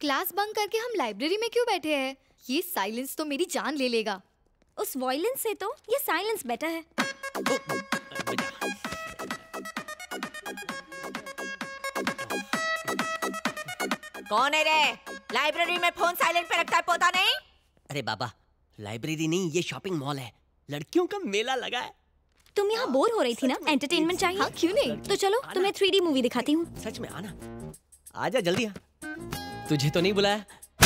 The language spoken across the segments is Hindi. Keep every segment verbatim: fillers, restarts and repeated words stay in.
क्लास बंक करके हम लाइब्रेरी में क्यों बैठे हैं? ये साइलेंस तो मेरी जान ले लेगा। उस वायलेंस से तो ये साइलेंस बेटर है। कौन है रे? लाइब्रेरी में फोन साइलेंट पे रखता है, पोता नहीं? अरे बाबा, लाइब्रेरी नहीं, ये शॉपिंग मॉल है, लड़कियों का मेला लगा है। तुम यहाँ बोर हो रही थी ना, एंटरटेनमेंट चाहिए। हाँ, क्यों नहीं? तो चलो तुम्हें थ्री डी मूवी दिखाती हूँ। सच में आना, आजा जल्दी आ। तुझे तो नहीं बुलाया।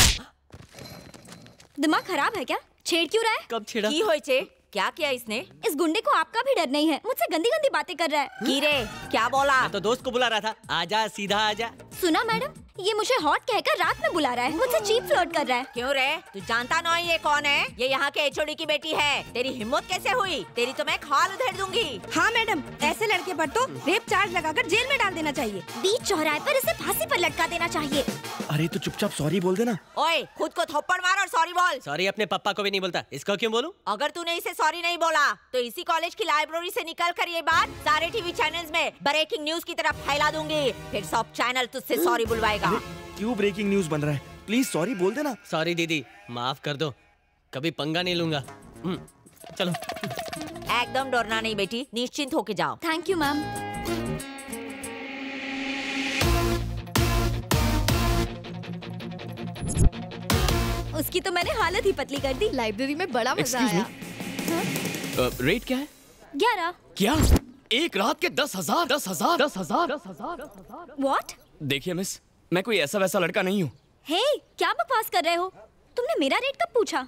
दिमाग खराब है क्या? छेड़ क्यों रहा है? कब छेड़ा? की होई छे? क्या किया इसने? इस गुंडे को आपका भी डर नहीं है, मुझसे गंदी गंदी बातें कर रहा है। की रे, क्या बोला? मैं तो दोस्त को बुला रहा था, आजा सीधा आजा। सुना मैडम, ये मुझे हॉट कहकर रात में बुला रहा है, मुझसे चीप फ्लर्ट कर रहा है। क्यों रे? तू जानता नहीं ये कौन है? ये यहाँ के एचओडी की बेटी है। तेरी हिम्मत कैसे हुई? तेरी तो मैं खाल उधेड़ दूंगी। हाँ मैडम, ऐसे लड़के पर तो रेप चार्ज लगाकर जेल में डाल देना चाहिए। बीच चौराहे पर इसे फांसी पर लटका देना चाहिए। अरे तो चुपचाप सॉरी बोल देना। ओए, खुद को थप्पड़ मार और सॉरी बोल। सॉरी अपने पापा को भी नहीं बोलता, इसको क्यों बोलूं? अगर तूने इसे सॉरी नहीं बोला तो इसी कॉलेज की लाइब्रेरी से निकल कर ये बात सारे टीवी चैनल्स में ब्रेकिंग न्यूज की तरह फैला दूंगी। फिर सब चैनल तुझसे सॉरी बुलवाएगा। क्यों ब्रेकिंग न्यूज बन रहा है? प्लीज सॉरी बोल देना। सॉरी दीदी, माफ कर दो, कभी पंगा नहीं लूंगा। चलो। एकदम डरना नहीं बेटी, निश्चिंत होके जाओ। Thank you ma'am. उसकी तो मैंने हालत ही पतली कर दी। लाइब्रेरी में बड़ा मजा आया। रेट क्या है? ग्यारह। क्या? एक रात के दस हजार दस हजार दस हजार दस हजार व्हाट? देखिए मिस, मैं कोई ऐसा वैसा लड़का नहीं हूँ। हे, क्या बकवास कर रहे हो? तुमने मेरा रेट कब पूछा?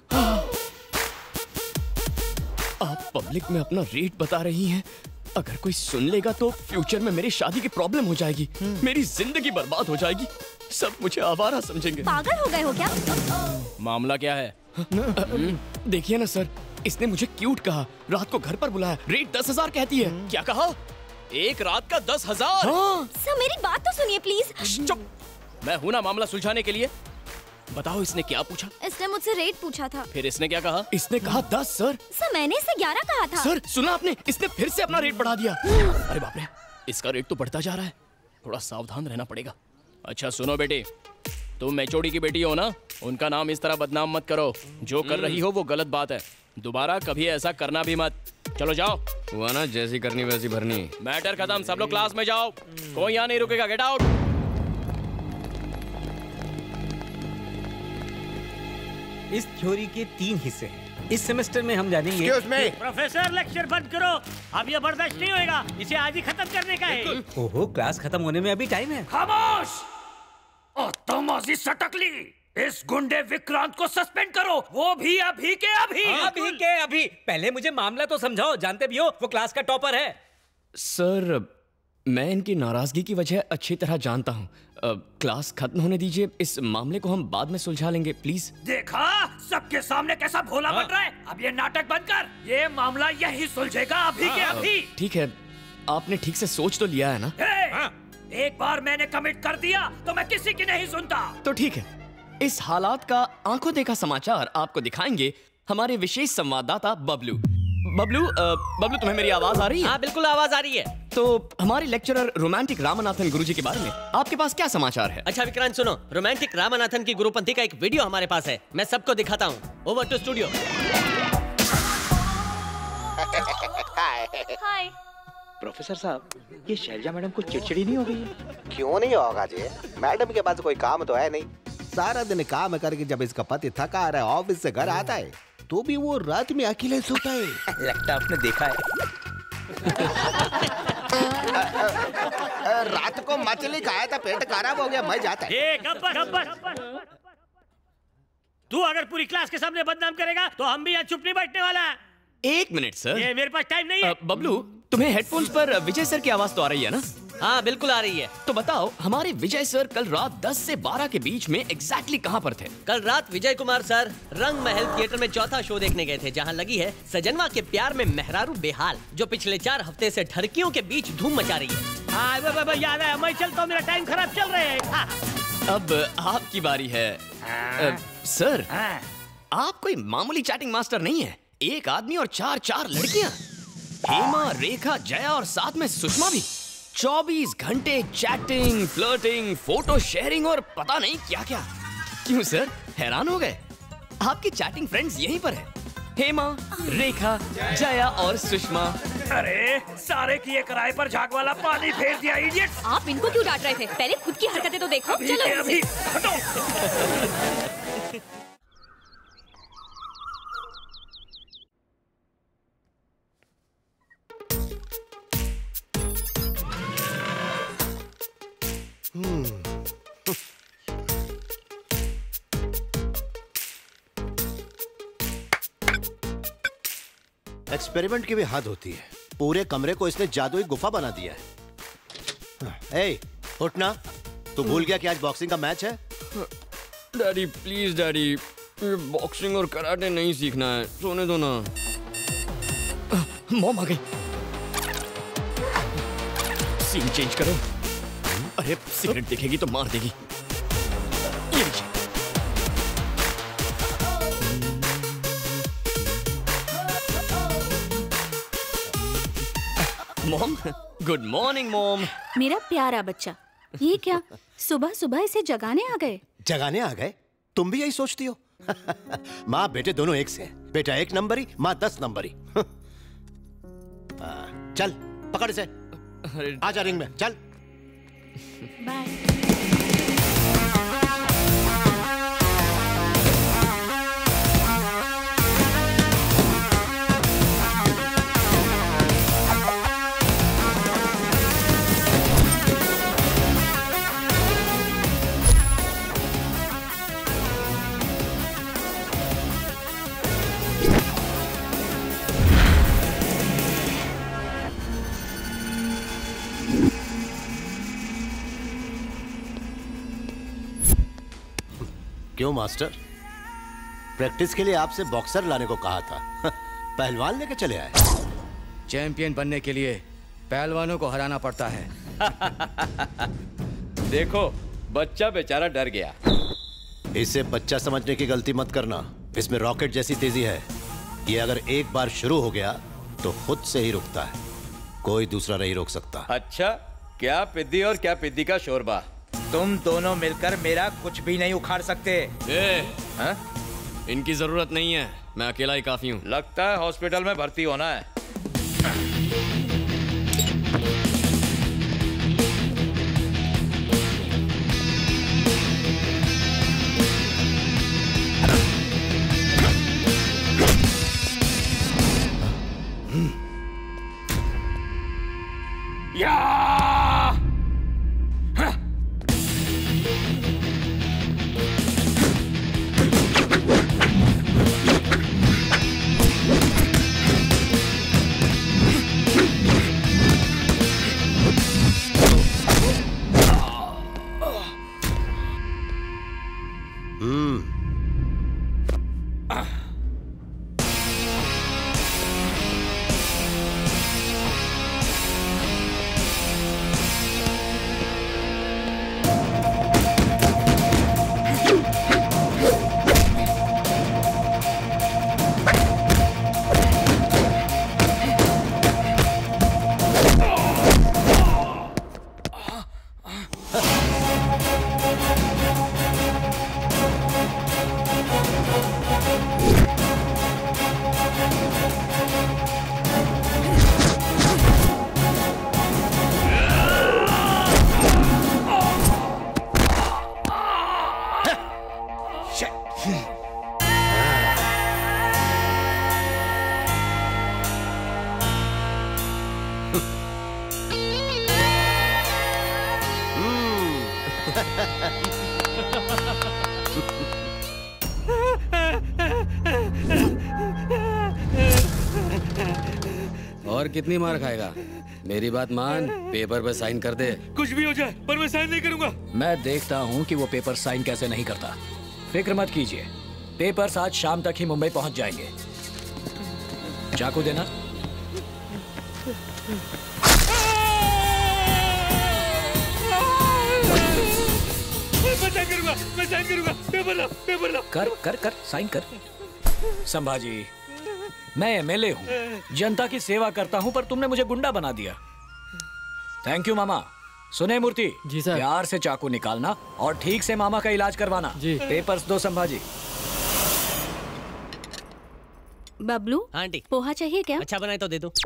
आप पब्लिक में अपना रेट बता रही हैं। अगर कोई सुन लेगा तो फ्यूचर में मेरी शादी की प्रॉब्लम हो जाएगी, मेरी जिंदगी बर्बाद हो जाएगी, सब मुझे आवारा समझेंगे। पागल हो गए हो क्या? मामला क्या है? देखिए ना सर, इसने मुझे क्यूट कहा, रात को घर पर बुलाया, रेट दस हजार कहती है। क्या कहा? एक रात का दस हजार? हाँ। सर मेरी बात तो सुनिए प्लीज। चुप, मैं हूं ना मामला सुलझाने के लिए। बताओ इसने क्या पूछा? इसने मुझसे रेट पूछा था। फिर इसने क्या कहा? इसने कहा दस सर। सर मैंने इसे ग्यारह कहा था। सर सुना आपने, इसने फिर से अपना रेट बढ़ा दिया। अरे बाप रे, इसका रेट तो बढ़ता जा रहा है, थोड़ा सावधान रहना पड़ेगा। अच्छा सुनो बेटी, तुम एचओडी की बेटी हो ना, उनका नाम इस तरह बदनाम मत करो। जो कर रही हो वो गलत बात है, दोबारा कभी ऐसा करना भी मत। चलो जाओ। हुआ ना, जैसी करनी वैसी भरनी। मैटर खत्म, सब लोग क्लास में जाओ, कोई यहाँ नहीं रुकेगा, गेट आउट। इस थ्योरी के तीन हिस्से हैं। इस सेमेस्टर में हम जानेंगे। Excuse me. प्रोफेसर लेक्चर बंद करो, अब ये बर्दाश्त नहीं होएगा, इसे आज ही खत्म करने का है। ओहो, क्लास खत्म होने में अभी टाइम है। खामोश! तमाजी सटकली, इस गुंडे विक्रांत को सस्पेंड करो, वो भी अभी के अभी। अभी के अभी। पहले मुझे मामला तो समझाओ, जानते भी हो वो क्लास का टॉपर है। सर मैं इनकी नाराजगी की वजह अच्छी तरह जानता हूँ। क्लास खत्म होने दीजिए, इस मामले को हम बाद में सुलझा लेंगे प्लीज। देखा सबके सामने कैसा भोला बन रहा है। अब ये नाटक बंद कर, ये मामला यही सुलझेगा अभी के अभी। ठीक है, आपने ठीक से सोच तो लिया है ना? एक बार मैंने कमिट कर दिया तो मैं किसी की नहीं सुनता। तो ठीक है, इस हालात का आंखों देखा समाचार आपको दिखाएंगे हमारे विशेष संवाददाता बबलू। बबलू, बबलू तुम्हें मेरी आवाज आ रही है? हाँ बिल्कुल आवाज आ रही है। तो हमारे लेक्चरर रोमांटिक रामनाथन गुरुजी के बारे में आपके पास क्या समाचार है? अच्छा विक्रांत सुनो, रोमांटिक रामनाथन की गुरुपंथी का एक वीडियो हमारे पास है, मैं सबको दिखाता हूँ। Over to studio. Hi professor साहब, ये शैलजा मैडम को चिड़चिड़ी नहीं हो गई है? क्यों नहीं होगा जी, मैडम के पास कोई काम तो है नहीं। सारा दिन काम करके जब इसका पति थका आ रहा है, ऑफिस से घर आता है, तो भी वो रात में अकेले सोता है। लगता आपने देखा है। रात को मछली खाया था, पेट खराब हो गया, मैं जाता है। ए, गब्बर, गब्बर। तू अगर पूरी क्लास के सामने बदनाम करेगा तो हम भी यहाँ चुप नहीं बैठने वाला। एक मिनट सर, ये मेरे पास टाइम नहीं है। बबलू, तुम्हें हेडफोन्स पर विजय सर की आवाज तो आ रही है ना? हाँ बिल्कुल आ रही है। तो बताओ, हमारे विजय सर कल रात दस से बारह के बीच में एग्जैक्टली कहाँ पर थे? कल रात विजय कुमार सर रंग महल थिएटर में चौथा शो देखने गए थे, जहाँ लगी है सजनवा के प्यार में मेहरारू बेहाल, जो पिछले चार हफ्ते से ठरकियों के बीच धूम मचा रही है। हाँ ब, ब, ब, याद है, मैं चलता हूँ, मेरा टाइम खराब चल रहा है। हाँ। अब आपकी बारी है। आ, सर हाँ। आप कोई मामूली चैटिंग मास्टर नहीं है, एक आदमी और चार चार लड़कियां, हेमा, रेखा, जया और साथ में सुषमा भी। चौबीस घंटे चैटिंग, फ्लर्टिंग, फोटो शेयरिंग और पता नहीं क्या क्या। क्यों सर, हैरान हो गए? आपकी चैटिंग फ्रेंड्स यहीं पर है। हेमा, रेखा, जया और सुषमा। अरे सारे किए किराए पर झाग वाला पानी फेर दिया इडियट्स। आप इनको क्यों डांट रहे थे? पहले खुद की हरकतें तो देखो। अभी चलो के यहाँ अभी से। हटो। एक्सपेरिमेंट की भी हद होती है। पूरे कमरे को इसने जादुई गुफा बना दिया है। ए, उठना। तू भूल गया कि आज बॉक्सिंग का मैच है? डैडी प्लीज डैडी, ये बॉक्सिंग और कराटे नहीं सीखना है, सोने दो ना। मॉम आ गई। सीन चेंज करो। अरे सिगरेट दिखेगी तो मार देगी। ये लीजिए। Mom, good morning mom. मेरा प्यारा बच्चा, ये क्या सुबह सुबह इसे जगाने आ गए? जगाने आ गए? तुम भी यही सोचती हो? माँ बेटे दोनों एक से हैं। बेटा एक नंबरी, माँ दस नंबरी। चल पकड़ इसे, आजा रिंग में, चल। बाय। क्यों मास्टर, प्रैक्टिस के लिए आपसे बॉक्सर लाने को कहा था, पहलवान लेके चले आए। चैंपियन बनने के लिए पहलवानों को हराना पड़ता है। देखो बच्चा बेचारा डर गया। इसे बच्चा समझने की गलती मत करना। इसमें रॉकेट जैसी तेजी है। ये अगर एक बार शुरू हो गया तो खुद से ही रुकता है, कोई दूसरा नहीं रोक सकता। अच्छा, क्या पिद्दी और क्या पिद्दी का शोरबा। तुम दोनों मिलकर मेरा कुछ भी नहीं उखाड़ सकते। ए, हा? इनकी जरूरत नहीं है, मैं अकेला ही काफी हूँ। लगता है हॉस्पिटल में भर्ती होना है। या! और कितनी मार खाएगा? मेरी बात मान, पेपर पे साइन कर दे। कुछ भी हो जाए पर मैं साइन नहीं करूंगा। मैं देखता हूँ कि वो पेपर साइन कैसे नहीं करता। फिक्र मत कीजिए, पेपर्स आज शाम तक ही मुंबई पहुंच जाएंगे। चाकू देना। मैं साइन करूंगा, मैं साइन करूंगा। पेपर ला, पेपर ला। कर कर कर साइन कर। संभाजी, मैं एमएलए हूँ, जनता की सेवा करता हूँ, पर तुमने मुझे गुंडा बना दिया। थैंक यू मामा, सुने मूर्ति जी सर। प्यार से चाकू निकालना और ठीक से मामा का इलाज करवाना। जी। पेपर्स दो संभाजी। बबलू आंटी पोहा चाहिए क्या? अच्छा बनाए तो दे दो।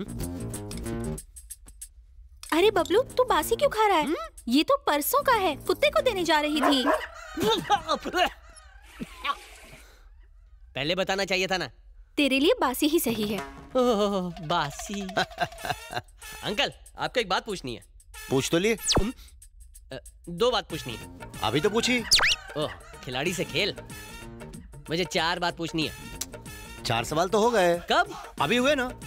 अरे बबलू तू बासी क्यों खा रहा है? ये तो परसों का है, कुत्ते को देने जा रही थी। पहले बताना चाहिए था ना। तेरे लिए बासी ही सही है। ओह, बासी। अंकल आपको एक बात पूछनी है। पूछ तो लिए। दो बात पूछनी है। अभी तो पूछी। ओह, खिलाड़ी से खेल। मुझे चार बात पूछनी है। चार सवाल तो हो गए। कब? अभी हुए ना।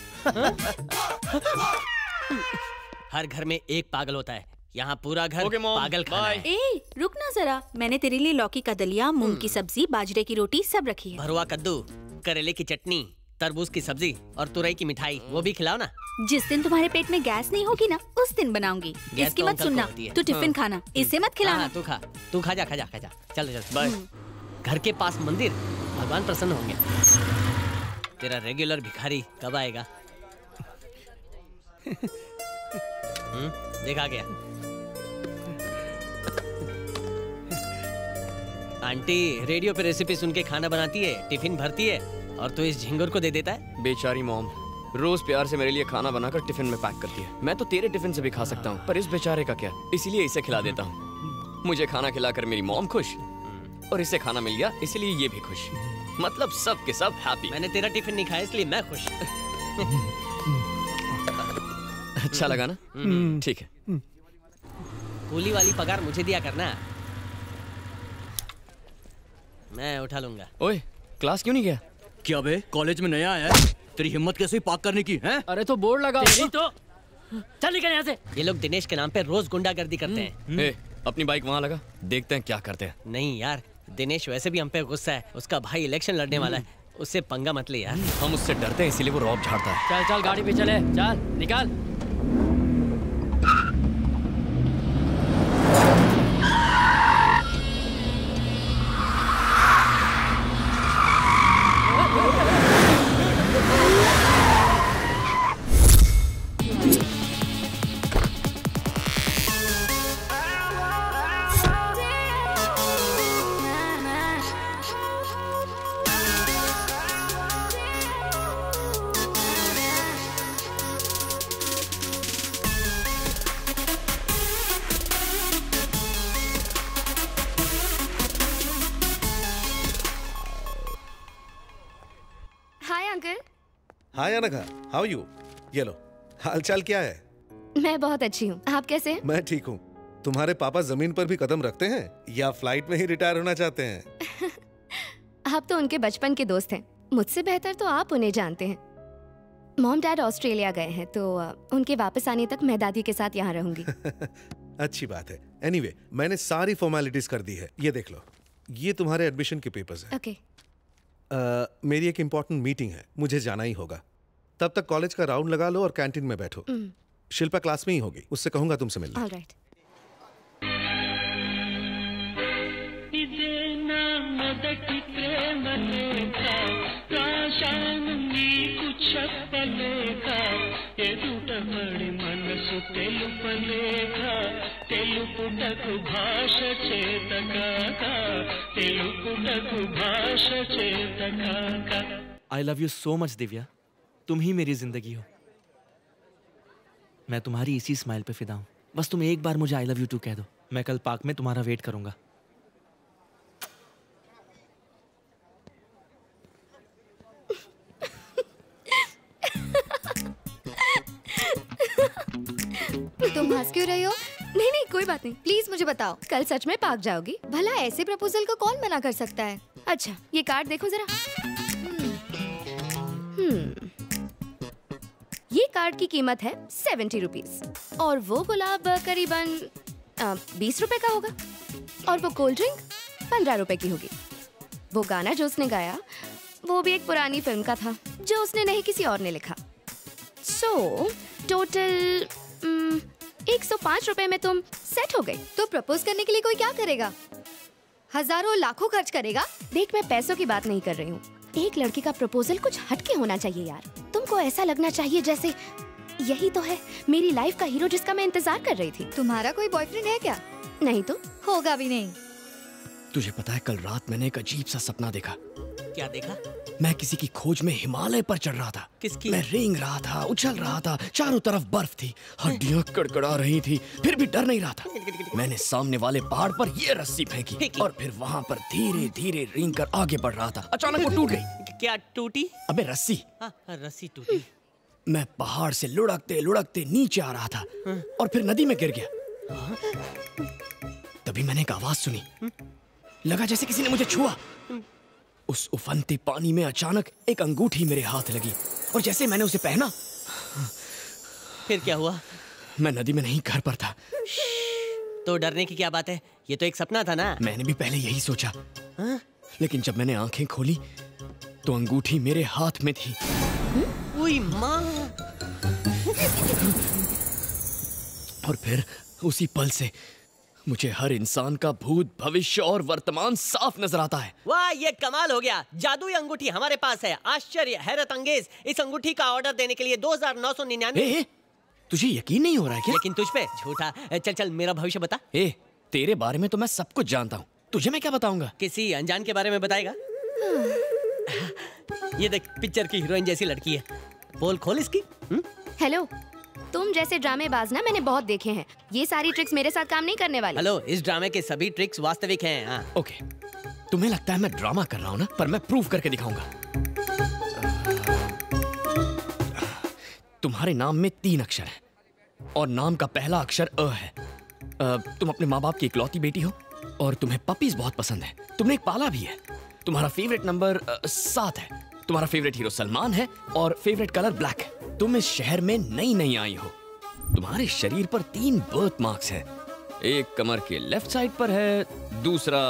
हर घर में एक पागल होता है, यहाँ पूरा घर Okay, Mom. पागल खाना है। ए, रुक ना जरा, मैंने तेरे लिए लौकी का दलिया, मूंग की सब्जी, बाजरे की रोटी सब रखी है। भरुआ कद्दू, करेले की चटनी, तरबूज की सब्जी और तुरई की मिठाई, वो भी खिलाओ ना। जिस दिन तुम्हारे पेट में गैस नहीं होगी ना, उस दिन बनाऊंगी। गैस इसकी तो मत अंकल सुनना, को होती है। तू टिफिन खाना, इसे मत खिलाना। हाँ, तू खा, तू खा जा, खा जा, खा जा। चल चल, बाय। घर के पास मंदिर, भगवान प्रसन्न होंगे। तेरा रेगुलर भिखारी कब आएगा? हम्म, देखा गया। आंटी रेडियो पे रेसिपी सुन के खाना बनाती है, टिफिन भरती है, और तू इस झिंगुर को दे देता है। बेचारी मॉम रोज प्यार से मेरे लिए खाना बनाकर टिफिन में पैक करती है। मैं तो तेरे टिफिन से भी खा सकता हूँ, पर इस बेचारे का क्या, इसीलिए इसे खिला देता हूँ। मुझे खाना खिलाकर मेरी मॉम खुश, और इसे खाना मिल गया इसलिए ये भी खुश। मतलब सब के सब हैप्पी। मैंने तेरा टिफिन नहीं खाया इसलिए मैं खुश। अच्छा लगा ना? ठीक है। कूली वाली पगार मुझे दिया करना, मैं उठा लूंगा। ओए, क्लास क्यों नहीं गया? क्या बे, कॉलेज में नया आया है? तेरी हिम्मत कैसे हुई पार्क करने की? हैं? अरे तो बोर्ड लगा। तो चल निकल यहाँ से। ये लोग दिनेश के नाम पे रोज गुंडागर्दी करते हैं। ए, अपनी बाइक वहाँ लगा, देखते हैं क्या करते हैं। नहीं यार, दिनेश वैसे भी हम पे गुस्सा है। उसका भाई इलेक्शन लड़ने वाला है, उससे पंगा मत ले यार। हम उससे डरते हैं इसीलिए वो रौब झाड़ता है। चल चल गाड़ी पे चले, चल निकाल। Hi Anagha, how you? ये लो, हालचाल क्या है? मैं बहुत अच्छी हूँ, आप कैसे हैं? मैं ठीक हूँ। तुम्हारे पापा जमीन पर भी कदम रखते हैं या फ्लाइट में ही रिटायर होना चाहते हैं? आप तो उनके बचपन के दोस्त हैं, मुझसे बेहतर तो आप उन्हें जानते हैं। मॉम डैड ऑस्ट्रेलिया गए हैं, तो उनके वापस आने तक मैं दादी के साथ यहाँ रहूंगी। अच्छी बात है। एनीवे, मैंने सारी फॉर्मेलिटीज कर दी है, ये देख लो। ये तुम्हारे एडमिशन के पेपर्स हैं। ओके। Uh, मेरी एक इम्पोर्टेंट मीटिंग है, मुझे जाना ही होगा। तब तक कॉलेज का राउंड लगा लो और कैंटीन में बैठो। mm. शिल्पा क्लास में ही होगी, उससे कहूंगा तुमसे मिलने। All right. I love you so much Divya, तुम ही मेरी जिंदगी हो। मैं तुम्हारी इसी स्माइल पे फिदा हूँ। बस तुम एक बार मुझे आई लव यू टू कह दो, मैं कल पार्क में तुम्हारा वेट करूंगा। तुम हंस क्यों रही हो? नहीं नहीं कोई बात नहीं, प्लीज मुझे बताओ, कल सच में पार्क जाओगी? भला ऐसे प्रपोजल को कौन मना कर सकता है? अच्छा ये कार्ड देखो जरा। हम्म, ये कार्ड की कीमत है सेवेंटी रुपीज और वो गुलाब करीबन बीस रुपए का होगा और वो कोल्ड ड्रिंक पंद्रह रुपए की होगी। वो गाना जो उसने गाया वो भी एक पुरानी फिल्म का था जो उसने नहीं किसी और ने लिखा। सो टोटल एक सौ पाँच रुपए में तुम सेट हो गई। तो प्रपोज करने के लिए कोई क्या करेगा? हजारों लाखों खर्च करेगा? देख मैं पैसों की बात नहीं कर रही हूँ, एक लड़की का प्रपोजल कुछ हटके होना चाहिए यार। तुमको ऐसा लगना चाहिए जैसे यही तो है मेरी लाइफ का हीरो जिसका मैं इंतजार कर रही थी। तुम्हारा कोई बॉयफ्रेंड है क्या? नहीं तो होगा भी नहीं। तुझे पता है कल रात मैंने एक अजीब सा सपना देखा। क्या देखा? मैं किसी की खोज में हिमालय पर चढ़ रहा था। किसकी? मैं रेंग रहा था, उछल रहा था, चारों तरफ बर्फ थी, हड्डियां कड़कड़ा रही थी, फिर भी डर नहीं रहा था। मैंने सामने वाले पहाड़ पर ये रस्सी फेंकी और फिर वहाँ पर धीरे धीरे रेंग कर आगे बढ़ रहा था। अचानक वो टूट गई। क्या टूटी? अबे रस्सी। हाँ, रस्सी टूटी। मैं पहाड़ से लुढ़कते लुढ़कते नीचे आ रहा था और फिर नदी में गिर गया। तभी मैंने एक आवाज सुनी, लगा जैसे किसी ने मुझे छुआ। उस उफनते पानी में अचानक एक अंगूठी मेरे हाथ लगी और जैसे मैंने उसे पहना, फिर क्या हुआ? मैं नदी में नहीं, घर पर था। तो डरने की क्या बात है, ये तो एक सपना था ना। मैंने भी पहले यही सोचा, लेकिन जब मैंने आंखें खोली तो अंगूठी मेरे हाथ में थी। ओए माँ! और फिर उसी पल से मुझे हर इंसान का भूत, भविष्य और वर्तमान साफ नजर आता है। वाह, ये कमाल हो गया। जादुई अंगूठी हमारे पास है। आश्चर्य, हैरत अंगेज। इस अंगूठी का ऑर्डर देने के लिए दो हजार नौ सौ निन्यानवे। तुझे यकीन नहीं हो रहा है क्या? लेकिन तुझ पे झूठा। चल चल मेरा भविष्य बता। ए, तेरे बारे में तो मैं सब कुछ जानता हूँ, तुझे मैं क्या बताऊंगा? किसी अनजान के बारे में बताएगा? ये देख, पिक्चर की हीरोइन जैसी लड़की है। बोल खोल इसकी। हेलो, तुम जैसे ड्रामेबाज ना मैंने बहुत देखे हैं। ये सारी ट्रिक्स मेरे साथ काम नहीं करने वाली। हेलो, इस ड्रामे के सभी ट्रिक्स वास्तविक हैं। हाँ। ओके, तुम्हें लगता है मैं ड्रामा कर रहा हूँ ना, पर मैं प्रूव करके दिखाऊंगा। तुम्हारे नाम में तीन अक्षर हैं और नाम का पहला अक्षर अ है। आ, तुम अपने माँ बाप की इकलौती बेटी हो और तुम्हें पपीज बहुत पसंद है। तुमने एक पाला भी है। तुम्हारा फेवरेट नंबर सात है। तुम्हारा फेवरेट हीरो सलमान है और फेवरेट कलर ब्लैक है। तुम इस शहर में नई नई आई हो। तुम्हारे शरीर पर तीन बर्थ मार्क्स हैं। एक कमर के लेफ्ट साइड पर है, दूसरा।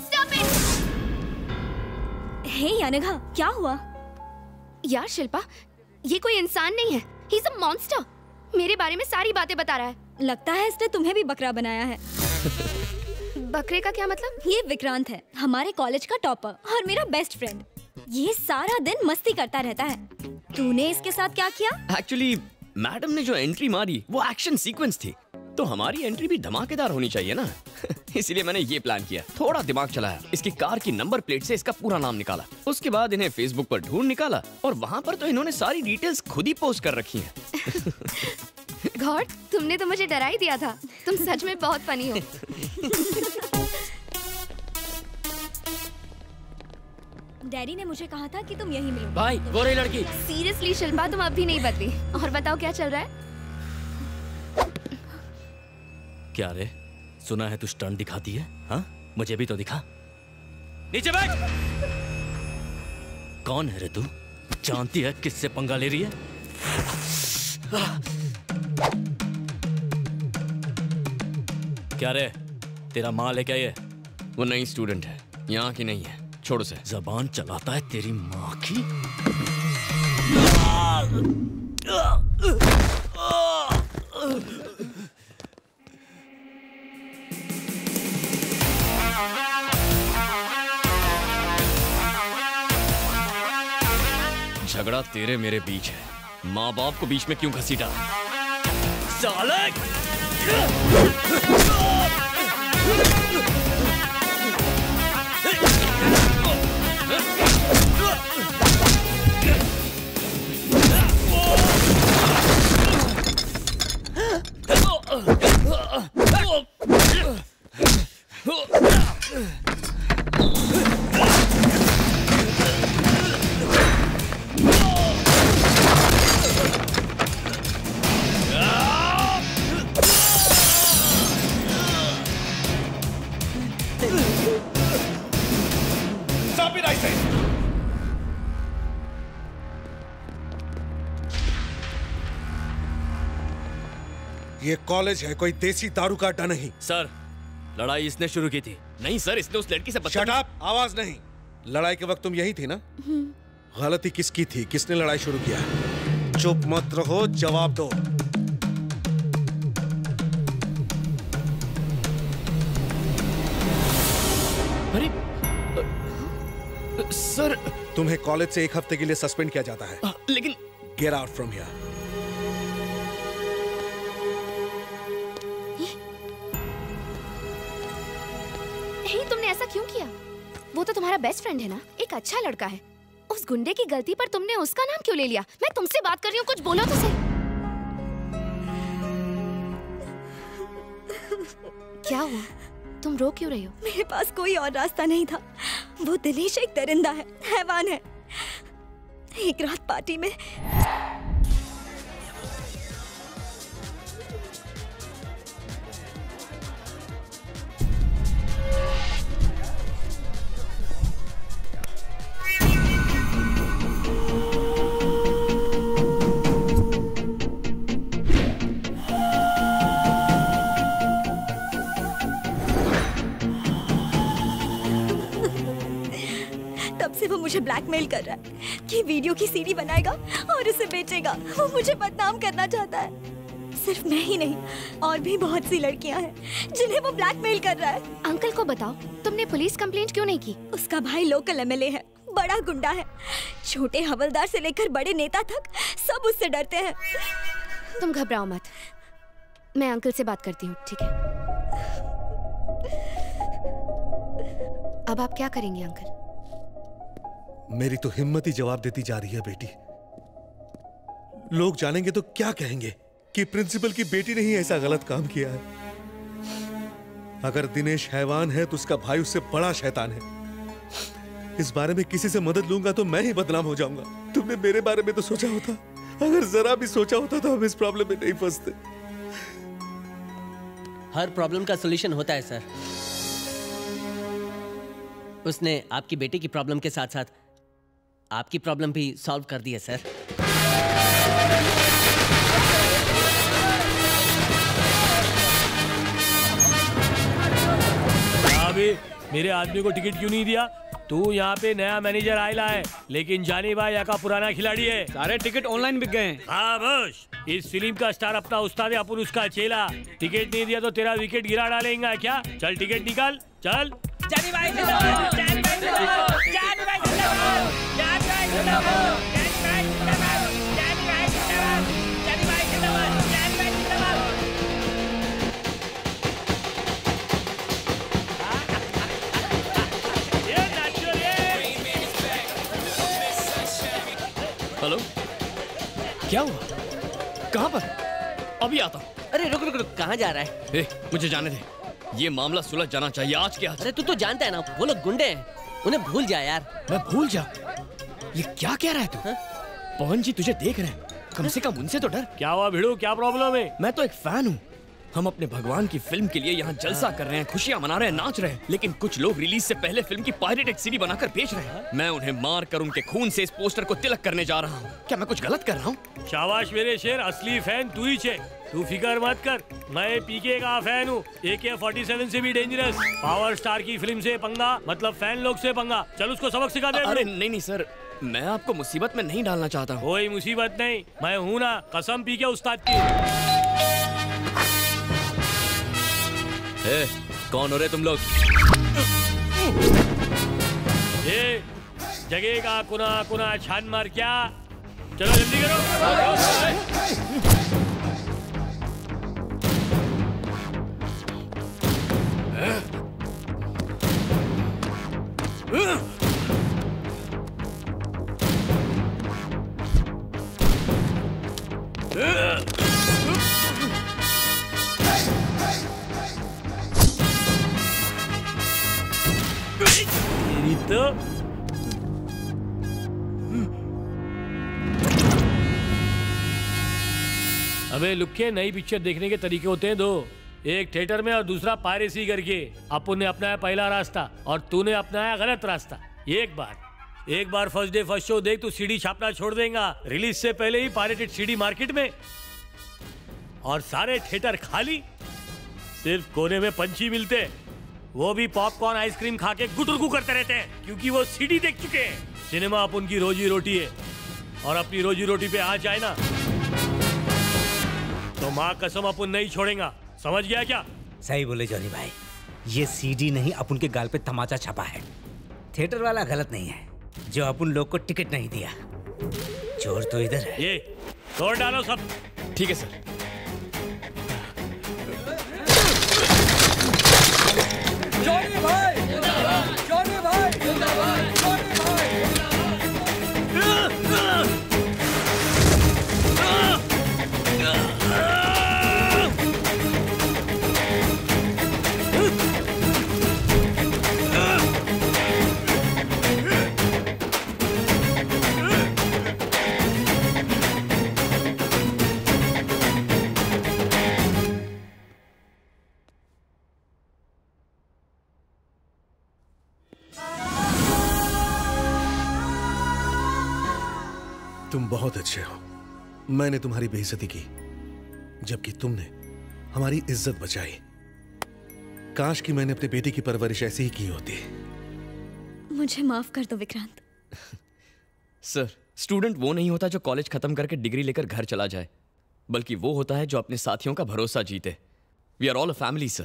हे अनघा, क्या हुआ? यार शिल्पा, ये कोई इंसान नहीं है, ही इज अ मॉन्स्टर। मेरे बारे में सारी बातें बता रहा है। लगता है इसने तुम्हें भी बकरा बनाया है। बकरे का क्या मतलब? ये विक्रांत है, हमारे कॉलेज का टॉपर और मेरा बेस्ट फ्रेंड। ये सारा दिन मस्ती करता रहता है। तूने इसके साथ क्या किया? एक्चुअली मैडम ने जो एंट्री मारी वो एक्शन सीक्वेंस थी, तो हमारी एंट्री भी धमाकेदार होनी चाहिए ना। इसलिए मैंने ये प्लान किया, थोड़ा दिमाग चलाया, इसकी कार की नंबर प्लेट से इसका पूरा नाम निकाला। उसके बाद इन्हें फेसबुक पर ढूंढ निकाला और वहाँ पर तो इन्होंने सारी डिटेल्स खुद ही पोस्ट कर रखी हैं। गॉड, तुमने तो मुझे डरा ही दिया था। तुम सच में बहुत फनी हो। डैडी ने मुझे कहा था कि तुम यहीं मिलो। भाई, वो रही लड़की। सीरियसली शिल्पा, तुम अब भी नहीं बदली। और बताओ क्या चल रहा है? क्या रे, सुना है तू स्टंट दिखाती है? हाँ, मुझे भी तो दिखा। नीचे बैठ। कौन है रे तू? जानती है किससे पंगा ले रही है? क्या रे, तेरा माल है क्या ये? वो नई स्टूडेंट है, यहाँ की नहीं है, छोड़ से। जबान चलाता है तेरी माँ की। झगड़ा तेरे मेरे बीच है, माँ बाप को बीच में क्यों घसीटा? साले! ये कॉलेज है, कोई देसी दारू का अड्डा नहीं। सर, लड़ाई इसने शुरू की थी। नहीं सर, इसने उस लड़की से शट अप, आवाज नहीं। लड़ाई के वक्त तुम यही थी ना? गलती किसकी थी? किसने लड़ाई शुरू किया? चुप मत रहो, जवाब दो। अरे सर, तुम्हें कॉलेज से एक हफ्ते के लिए सस्पेंड किया जाता है। आ, लेकिन गेट आउट फ्रॉम हियर। वो तो तुम्हारा बेस्ट फ्रेंड है ना, एक अच्छा लड़का है। उस गुंडे की गलती पर तुमने उसका नाम क्यों ले लिया? मैं तुमसे बात कर रही हूँ, कुछ बोलो तो सही। क्या हुआ? तुम रो क्यों रही हो? मेरे पास कोई और रास्ता नहीं था। वो दिनेश एक दरिंदा है, हैवान है। एक रात पार्टी में से वो मुझे ब्लैकमेल कर रहा है कि वीडियो की सीडी बनाएगा और उसे बेचेगा। वो मुझे बदनाम करना चाहता है। सिर्फ मैं ही नहीं, और भी बहुत सी लड़कियां हैं जिन्हें वो ब्लैकमेल कर रहा है। अंकल को बताओ, तुमने पुलिस कंप्लेंट क्यों नहीं की? उसका भाई लोकल एमएलए है, बड़ा गुंडा है। छोटे हवलदार से लेकर बड़े नेता तक सब उससे डरते हैं। तुम घबराओ मत, मैं अंकल से बात करती हूँ, ठीक है? अब आप क्या करेंगे अंकल? मेरी तो हिम्मत ही जवाब देती जा रही है बेटी। लोग जानेंगे तो क्या कहेंगे कि प्रिंसिपल की बेटी ने ही ऐसा गलत काम किया है। अगर दिनेश हैवान है तो उसका भाई उससे बड़ा शैतान है। इस बारे में किसी से मदद लूंगा तो मैं ही बदनाम हो जाऊंगा। तुमने मेरे बारे में तो सोचा होता, अगर जरा भी सोचा होता तो हम इस प्रॉब्लम में नहीं फंसते। हर प्रॉब्लम का सॉल्यूशन होता है सर। उसने आपकी बेटी की प्रॉब्लम के साथ साथ आपकी प्रॉब्लम भी सॉल्व कर दी है सर। अभी मेरे आदमी को टिकट क्यों नहीं दिया? तू यहाँ पे नया मैनेजर आयला है, लेकिन जानी भाई यहाँ का पुराना खिलाड़ी है। सारे टिकट ऑनलाइन बिक गए हैं। हाँ बस, इस फिल्म का स्टार अपना उस्ताद है, अपन उसका चेला। टिकट नहीं दिया तो तेरा विकेट गिरा डालेगा क्या? चल टिकट निकाल, चल। जानी भाई जिंदाबाद, जानी भाई जिंदाबाद, जानी भाई जिंदाबाद, जानी भाई जिंदाबाद, जानी भाई जिंदाबाद, जानी भाई जिंदाबाद, जानी भाई जिंदाबाद, जानी भाई जिंदाबाद। हेलो, क्या हुआ? कहाँ पर? अभी आता हूँ। अरे रुक रुक रुक, कहाँ जा रहा है? ए, मुझे जाने दे, ये मामला सुलझ जाना चाहिए आज के आज। अरे तू तो जानता है ना, वो लोग गुंडे हैं, उन्हें भूल जा यार। मैं भूल जा? ये क्या कह रहा है तू? पवन जी तुझे देख रहे हैं, कम से कम उनसे तो डर। क्या हुआ भिड़ू, क्या प्रॉब्लम है? मैं तो एक फैन हूँ। हम अपने भगवान की फिल्म के लिए यहाँ जलसा कर रहे हैं, खुशियाँ मना रहे हैं, नाच रहे हैं, लेकिन कुछ लोग रिलीज से पहले फिल्म की पायरेटेड सीडी बनाकर बेच रहे हैं। मैं उन्हें मार कर उनके खून से इस पोस्टर को तिलक करने जा रहा हूँ। क्या मैं कुछ गलत कर रहा हूँ? शाबाश मेरे शेर, असली फैन तू ही छे। तू फिकर मत कर, मैं पीके का फैन हूँ। ए के फोर्टी सेवन से भी डेंजरस। पावर स्टार की फिल्म से पंगा मतलब फैन लोग से पंगा। चल उसको सबक सिखा दे। अरे नहीं नहीं सर, मैं आपको मुसीबत में नहीं डालना चाहता हूँ। कोई मुसीबत नहीं, मैं हूँ ना, कसम पी के उस्ताद की। ए, कौन हो रहे तुम लोग? ए, जगह का कुना कुना छान मार क्या? चलो जल्दी करो। तो अबे लुक्के, नई पिक्चर देखने के तरीके होते हैं दो, एक थिएटर में और दूसरा पायरेसी करके। अपन ने अपनाया पहला रास्ता और तूने अपनाया गलत रास्ता। एक बार एक बार फर्स्ट डे फर्स्ट शो देख, तू सीडी छापना छोड़ देगा। रिलीज से पहले ही पायरेटेड सीडी मार्केट में और सारे थिएटर खाली, सिर्फ कोने में पंछी मिलते, वो भी पॉपकॉर्न आइसक्रीम खा के गुटुरगु करते रहते हैं, क्योंकि वो सीडी देख चुके हैं। सिनेमा अपन की रोजी रोटी है, और अपनी रोजी रोटी पे आ जाए ना तो माँ कसम अपन नहीं छोड़ेगा। समझ गया क्या? सही बोले जॉनी भाई, ये सीडी नहीं अपन के गाल पे तमाचा छपा है। थिएटर वाला गलत नहीं है जो अपन लोग को टिकट नहीं दिया। चोर तो इधर है। ये तोड़ डालो सब। ठीक है सर। जॉनी भाई, जॉनी भाई, तुम बहुत अच्छे हो। मैंने तुम्हारी बेइज्जती की, जबकि तुमने हमारी इज्जत बचाई। काश कि मैंने अपने बेटी की परवरिश ऐसी ही की होती। मुझे माफ कर दो विक्रांत। सर, स्टूडेंट वो नहीं होता जो कॉलेज खत्म करके डिग्री लेकर घर चला जाए, बल्कि वो होता है जो अपने साथियों का भरोसा जीते। We are all a family sir.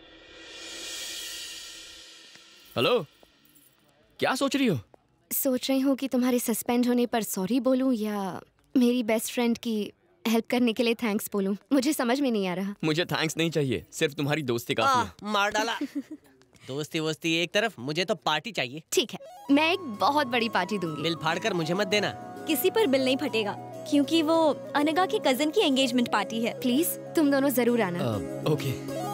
Hello, क्या सोच रही हो? सोच रही हूँ कि तुम्हारे सस्पेंड होने पर सॉरी बोलूं या मेरी बेस्ट फ्रेंड की हेल्प करने के लिए थैंक्स बोलूं। मुझे समझ में नहीं आ रहा। मुझे थैंक्स नहीं चाहिए, सिर्फ तुम्हारी दोस्ती काफी है। मार डाला। दोस्ती वोस्ती एक तरफ, मुझे तो पार्टी चाहिए। ठीक है, मैं एक बहुत बड़ी पार्टी दूंगी। बिल फाड़ कर मुझे मत देना। किसी पर बिल नहीं फटेगा, क्योंकि वो अनगा की कजन की एंगेजमेंट पार्टी है। प्लीज तुम दोनों जरूर आना। ओके।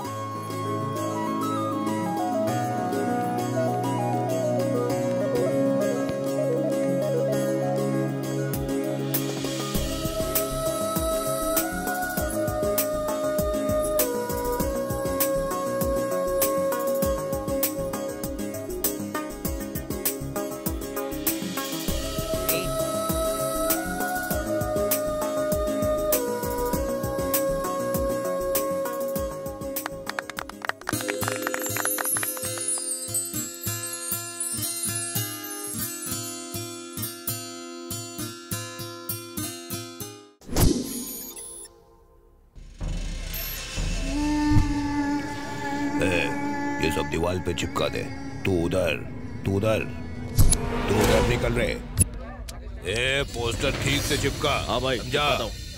ये सब दीवार पे चिपका दे। तू उधर, तू उधर, तू उधर निकल रहे। ए, पोस्टर ठीक से चिपका। हाँ भाई, समझा?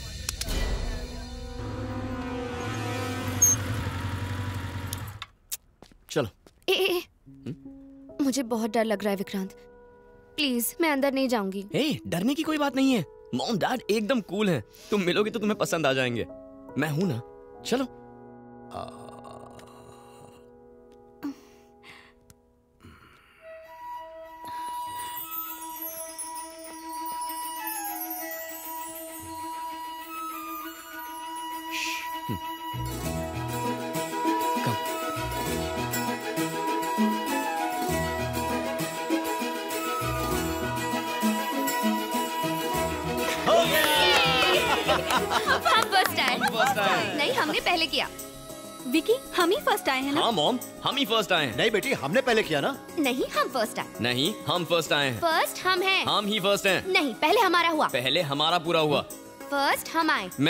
चलो। ए, ए, ए, मुझे बहुत डर लग रहा है विक्रांत। प्लीज मैं अंदर नहीं जाऊंगी। ए, डरने की कोई बात नहीं है। मॉम डैड एकदम कूल हैं। तुम मिलोगे तो तुम्हें पसंद आ जाएंगे। मैं हूं ना, चलो। हम फर्स्ट आए। फर्स्ट आए। नहीं, हमने पहले किया। विकी, हम ही फर्स्ट आए हैं ना? हाँ मॉम, हम ही फर्स्ट आए हैं। नहीं बेटी, हमने पहले किया ना। नहीं, हम फर्स्ट आए। नहीं, हम फर्स्ट आए हैं। फर्स्ट हम हैं। हम ही फर्स्ट हैं। नहीं, पहले हमारा हुआ। पहले हमारा पूरा हुआ। फर्स्ट हम आए। मैं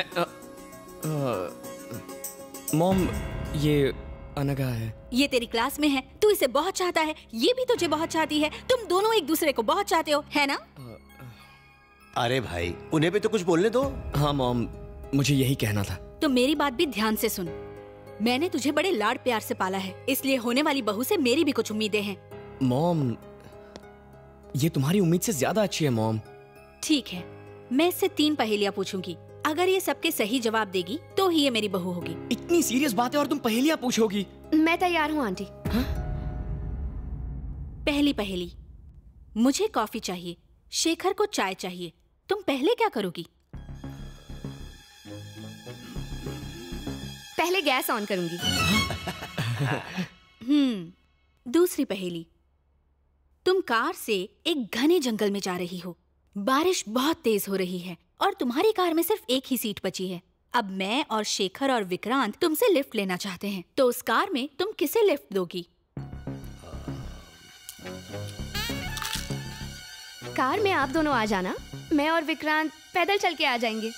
मॉम, ये अनगा है। ये तेरी क्लास में है, तू इसे बहुत चाहता है, ये भी तुझे बहुत चाहती है। तुम दोनों एक दूसरे को बहुत चाहते हो, है ना? अरे भाई, उन्हें भी तो कुछ बोलने दो। हाँ मॉम, मुझे यही कहना था। तो मेरी बात भी ध्यान से सुन। मैंने तुझे बड़े लाड प्यार से पाला है, इसलिए होने वाली बहू से मेरी भी कुछ उम्मीदें हैं। मॉम, ये तुम्हारी उम्मीद से ज्यादा अच्छी है मॉम। ठीक है, मैं इससे तीन पहेलियाँ पूछूंगी। अगर ये सबके सही जवाब देगी तो ही ये मेरी बहू होगी। इतनी सीरियस बात है और तुम पहेलियाँ पूछोगी? मैं तैयार हूँ आंटी। हा? पहली पहेली, मुझे कॉफी चाहिए, शेखर को चाय चाहिए, तुम पहले क्या करोगी? पहले गैस ऑन करूंगी। हम्म। दूसरी पहेली, तुम कार से एक घने जंगल में जा रही हो, बारिश बहुत तेज हो रही है और तुम्हारी कार में सिर्फ एक ही सीट बची है। अब मैं और शेखर और विक्रांत तुमसे लिफ्ट लेना चाहते हैं, तो उस कार में तुम किसे लिफ्ट दोगी? कार में आप दोनों आ जाना, मैं और विक्रांत पैदल चल के आ जाएंगे।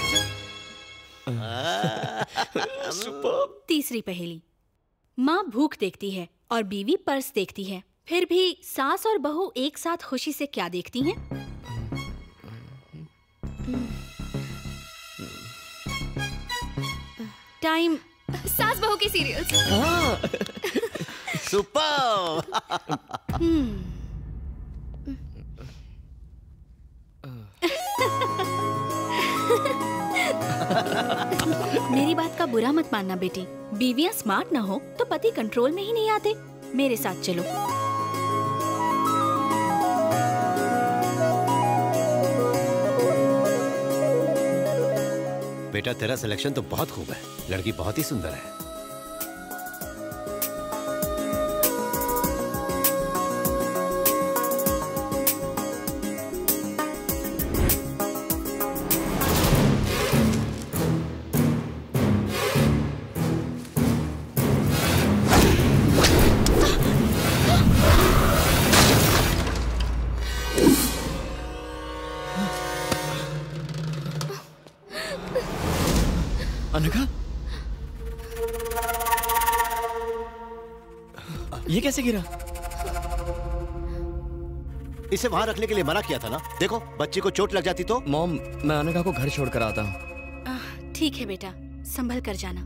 तीसरी पहेली, माँ भूख देखती है और बीवी पर्स देखती है, फिर भी सास और बहू एक साथ खुशी से क्या देखती हैं? टाइम। सास बहू की सीरियल्स। सुपर। मेरी बात का बुरा मत मानना बेटी, बीवियां स्मार्ट ना हो तो पति कंट्रोल में ही नहीं आते। मेरे साथ चलो। बेटा, तेरा सिलेक्शन तो बहुत खूब है, लड़की बहुत ही सुंदर है। अनघा, ये कैसे गिरा? इसे वहां रखने के लिए मना किया था ना। देखो बच्ची को चोट लग जाती तो। मॉम, मैं अनघा को घर छोड़ कर आता हूँ। ठीक है बेटा, संभल कर जाना।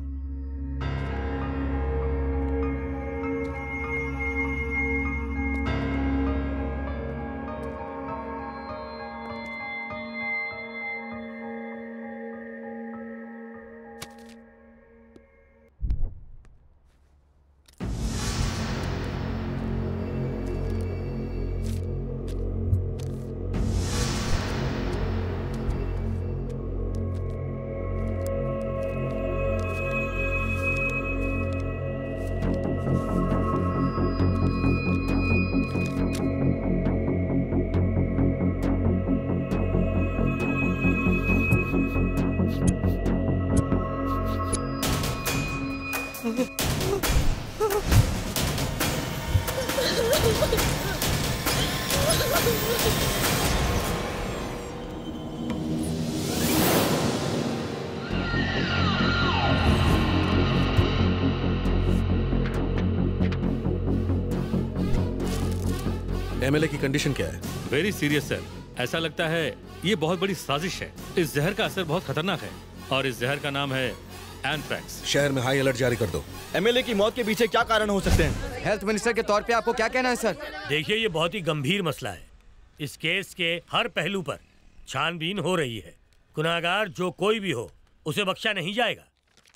एमएलए की कंडीशन क्या है? Very serious sir. ऐसा लगता है ये बहुत बड़ी साजिश है। इस जहर का असर बहुत खतरनाक है और इस जहर का नाम है एंथ्रैक्स। शहर में हाई अलर्ट जारी कर दो। एमएलए की मौत के पीछे क्या कारण हो सकते हैं? हेल्थ मिनिस्टर के तौर पे आपको क्या कहना है सर? देखिए, ये बहुत ही गंभीर मसला है। इस केस के हर पहलू पर छानबीन हो रही है। गुनाहगार जो कोई भी हो, उसे बख्शा नहीं जाएगा।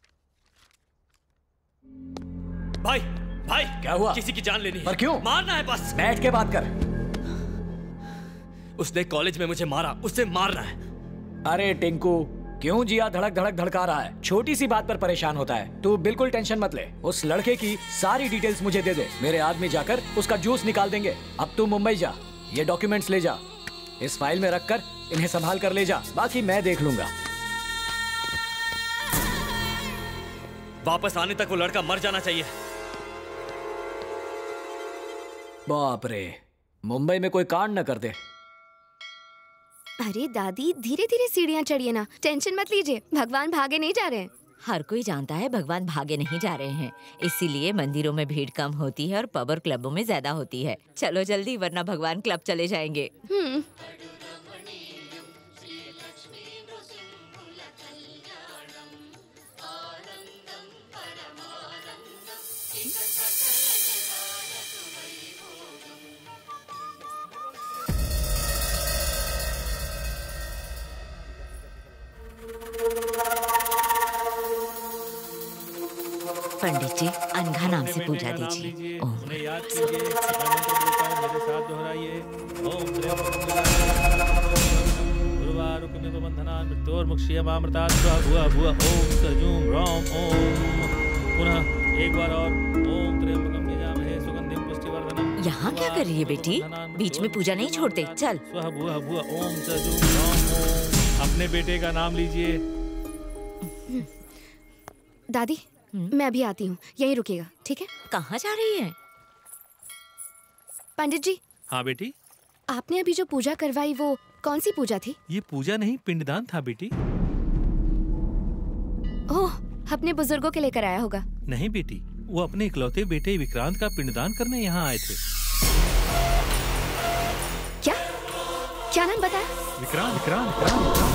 भाई भाई क्या हुआ? किसी की जान लेनी है। पर क्यों? मारना है बस। बैठ के बात कर। उसने कॉलेज में मुझे मारा, उससे मारना है। अरे टिंकू, क्यों जिया धड़क धड़क धड़का रहा है? छोटी सी बात पर परेशान होता है। तू बिल्कुल टेंशन मत ले। उस लड़के की सारी डिटेल्स मुझे दे दे। मेरे आदमी जाकर उसका जूस निकाल देंगे। अब तू मुंबई जा, ये डॉक्यूमेंट्स ले जा, इस फाइल में रखकर इन्हें संभाल कर ले जा। बाकी मैं देख लूंगा। वापस आने तक वो लड़का मर जाना चाहिए। बाप रे, मुंबई में कोई कांड न कर दे। अरे दादी, धीरे धीरे सीढ़ियाँ चढ़िए ना, टेंशन मत लीजिए। भगवान भागे नहीं जा रहे हैं। हर कोई जानता है भगवान भागे नहीं जा रहे हैं, इसीलिए मंदिरों में भीड़ कम होती है और पब और क्लबों में ज्यादा होती है। चलो जल्दी, वरना भगवान क्लब चले जाएंगे। हम्म। पंडित जी, अनघा नाम से पूजा दीजिए। ओम। उन्हें याद कीजिए, मैं मंत्र बोलता हूं, मेरे साथ दोहराइए। ओम गुरुवारुकमिवबंधनान् मृत्योर्मुक्षीयमामृतात् स्वाहा भुवः भुवः। ओम सजूम रौम ओम। पुनः एक बार और। ओम त्र्यंबकं यजामहे सुगंधिं पुष्टिवर्धनम्। यहाँ क्या कर रही है बेटी? बीच में पूजा नहीं छोड़ते। चल। स्वाहा भुवः भुवः। ओम सजूम रौम ओम। अपने बेटे का नाम लीजिए। दादी, मैं अभी आती हूँ, यहीं रुकिएगा, ठीक है? कहाँ जा रही है? पंडित जी। हाँ बेटी। आपने अभी जो पूजा करवाई, वो कौन सी पूजा थी? ये पूजा नहीं, पिंडदान था बेटी। ओह, अपने बुजुर्गों के लेकर आया होगा। नहीं बेटी, वो अपने इकलौते बेटे विक्रांत का पिंडदान करने यहाँ आए थे। क्या क्या नाम बताया? विक्रांत विक्रांत विक्रांत।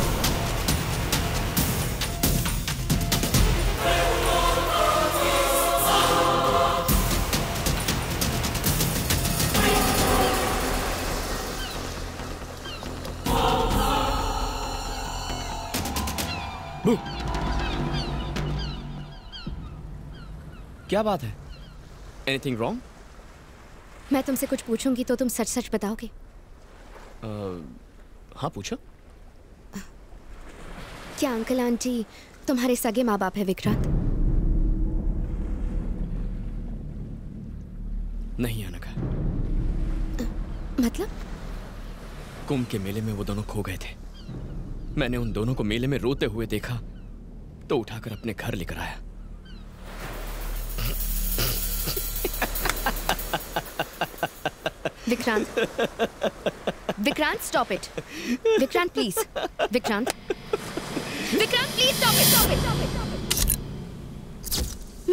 क्या बात है? Anything wrong? मैं तुमसे कुछ पूछूंगी तो तुम सच सच बताओगे? uh, हाँ पूछो। क्या अंकल आंटी तुम्हारे सगे माँ बाप है विक्रांत? नहीं अनघा। मतलब? कुंभ के मेले में वो दोनों खो गए थे। मैंने उन दोनों को मेले में रोते हुए देखा तो उठाकर अपने घर लेकर आया। Vikrant, Vikrant stop it. Vikrant please, Vikrant, Vikrant please stop it, stop it, stop it.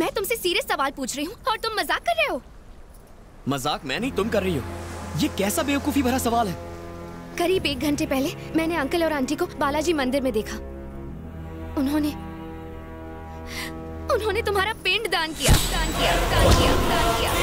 मैं तुमसे सीरियस सवाल पूछ रही हूँ और तुम मजाक कर रहे हो। मजाक मैं नहीं, तुम कर रही हो। ये कैसा बेवकूफी भरा सवाल है? करीब एक घंटे पहले मैंने अंकल और आंटी को बालाजी मंदिर में देखा। उन्होंने उन्होंने तुम्हारा पिंड दान किया, दान किया, दान किया, दान किया।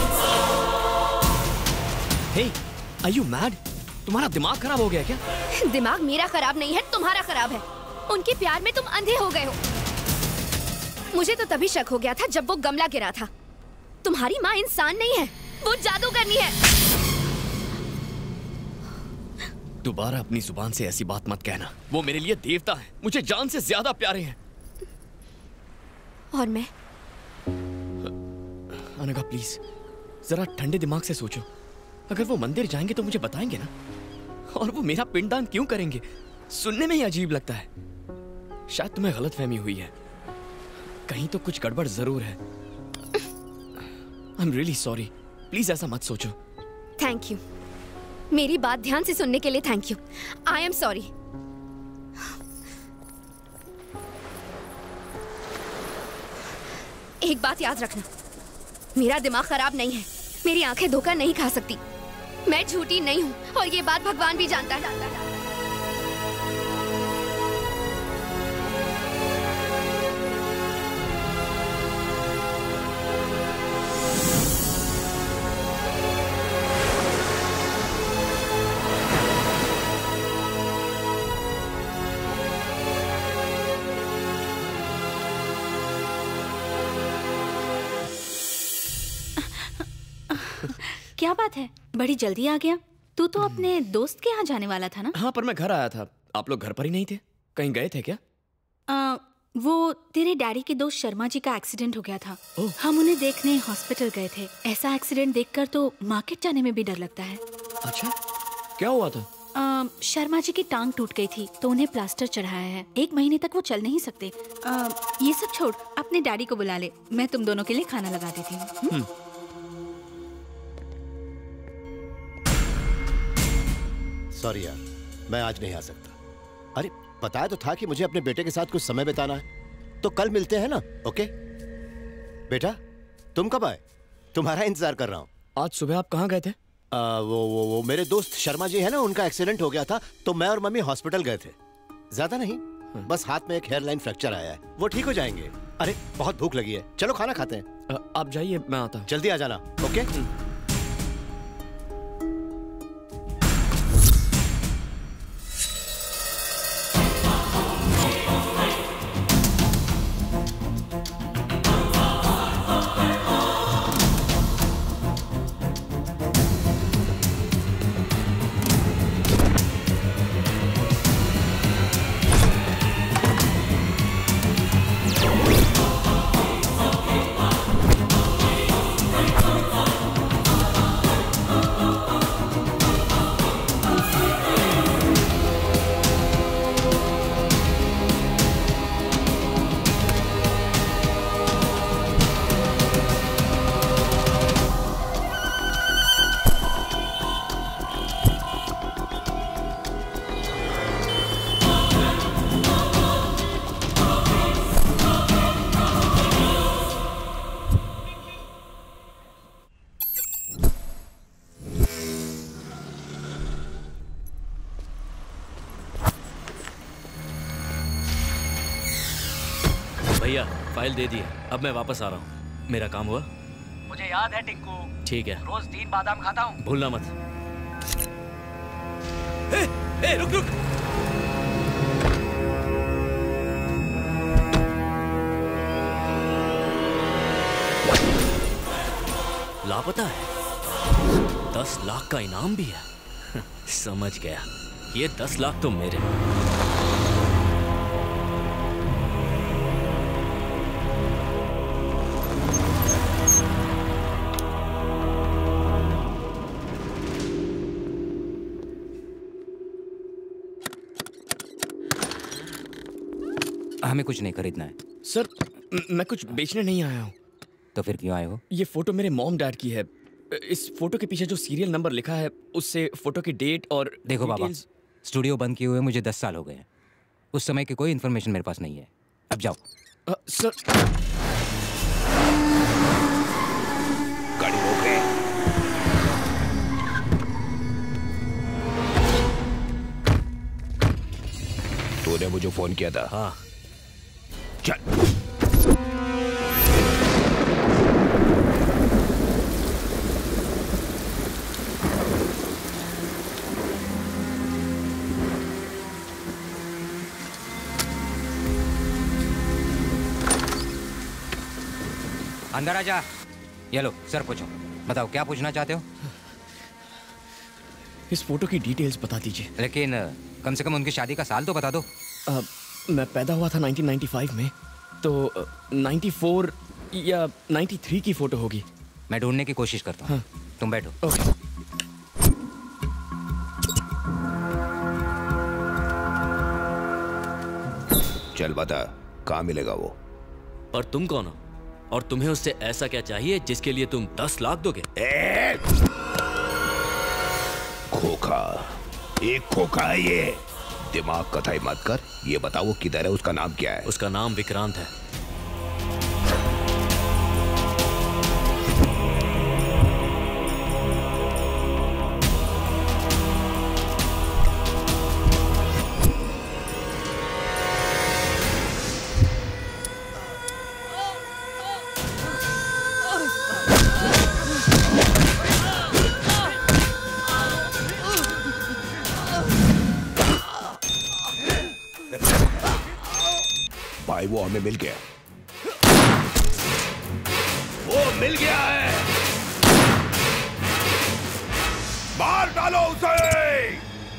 Hey, are you mad? तुम्हारा दिमाग खराब हो गया क्या? दिमाग मेरा खराब नहीं है, तुम्हारा खराब है। उनके प्यार में तुम अंधे हो गए हो। मुझे तो तभी शक हो गया था जब वो गमला गिरा था। तुम्हारी माँ इंसान नहीं है, वो जादूगरनी है। दोबारा अपनी जुबान से ऐसी बात मत कहना। वो मेरे लिए देवता है, मुझे जान से ज्यादा प्यारे हैं। और मैं? अनघा प्लीज जरा ठंडे दिमाग से सोचो। अगर वो मंदिर जाएंगे तो मुझे बताएंगे ना, और वो मेरा पिंडदान क्यों करेंगे? सुनने में ही अजीब लगता है। शायद तुम्हें गलतफहमी हुई है, कहीं तो कुछ गड़बड़ जरूर है। I am really sorry, please ऐसा मत सोचो। थैंक यू, मेरी बात ध्यान से सुनने के लिए thank you. I am sorry. एक बात याद रखना, मेरा दिमाग खराब नहीं है, मेरी आंखें धोखा नहीं खा सकती। मैं झूठी नहीं हूँ और ये बात भगवान भी जानता है। क्या बात है, बड़ी जल्दी आ गया। तू तो अपने दोस्त के यहाँ जाने वाला था ना? हाँ, पर मैं घर आया था। आप लोग घर पर ही नहीं थे? कहीं गए थे क्या? आ, वो तेरे डैडी के दोस्त शर्मा जी का एक्सीडेंट हो गया था। हम उन्हें देखने हॉस्पिटल गए थे। ऐसा एक्सीडेंट देखकर तो मार्केट जाने में भी डर लगता है। अच्छा, क्या हुआ था? आ, शर्मा जी की टांग टूट गई थी तो उन्हें प्लास्टर चढ़ाया है। एक महीने तक वो चल नहीं सकते। आ, ये सब छोड़, अपने डैडी को बुला ले, मैं तुम दोनों के लिए खाना लगा देती हूँ। सॉरी यार, मैं आज नहीं आ सकता। अरे बताया तो था कि मुझे अपने बेटे के साथ कुछ समय बिताना है, तो कल मिलते हैं ना? ओके बेटा, तुम कब आए? तुम्हारा इंतजार कर रहा हूँ। आज सुबह आप कहाँ गए थे? आ, वो, वो वो मेरे दोस्त शर्मा जी है ना, उनका एक्सीडेंट हो गया था तो मैं और मम्मी हॉस्पिटल गए थे। ज्यादा नहीं, बस हाथ में एक हेयर लाइन फ्रैक्चर आया है, वो ठीक हो जाएंगे। अरे बहुत भूख लगी है, चलो खाना खाते हैं। आप जाइए, मैं आता हूँ। जल्दी आ जाना। ओके भैया फाइल दे दी है, अब मैं वापस आ रहा हूँ। मेरा काम हुआ? मुझे याद है टिंकू, ठीक है। रोज तीन बादाम खाता हूँ। भूलना मत। ए, ए, रुक रुक। लापता है, दस लाख का इनाम भी है। समझ गया, ये दस लाख तो मेरे। हमें कुछ नहीं खरीदना है। सर, मैं कुछ बेचने नहीं आया हूँ। तो फिर क्यों आए हो? ये फोटो मेरे मॉम डैड की है। इस फोटो के पीछे जो सीरियल नंबर लिखा है उससे फोटो की डेट और देखो बाबा, स्टूडियो बंद किए हुए मुझे दस साल हो गए हैं। उस समय की कोई इन्फॉर्मेशन मेरे पास नहीं है। अब जाओ। आ, सर तूने मुझे फोन किया था? हाँ। चल। अंदर आ जा। ये लो सर, पूछो। बताओ क्या पूछना चाहते हो? इस फोटो की डिटेल्स बता दीजिए। लेकिन कम से कम उनकी शादी का साल तो बता दो। आ, मैं पैदा हुआ था नाइनटीन नाइंटी फाइव में, तो नाइंटी फोर या नाइंटी थ्री की फोटो होगी। मैं ढूंढने की कोशिश करता हूँ। हाँ। तुम बैठो। ओके। चल बता, कहाँ मिलेगा वो? और तुम कौन हो? और तुम्हें उससे ऐसा क्या चाहिए जिसके लिए तुम दस लाख दोगे? खोखा, एक खोखा है ये। दिमाग कथाई मत कर। ये बताओ किधर है, उसका नाम क्या है? उसका नाम विक्रांत है। भाई वो हमें मिल गया। वो मिल गया है। मार डालो उसे।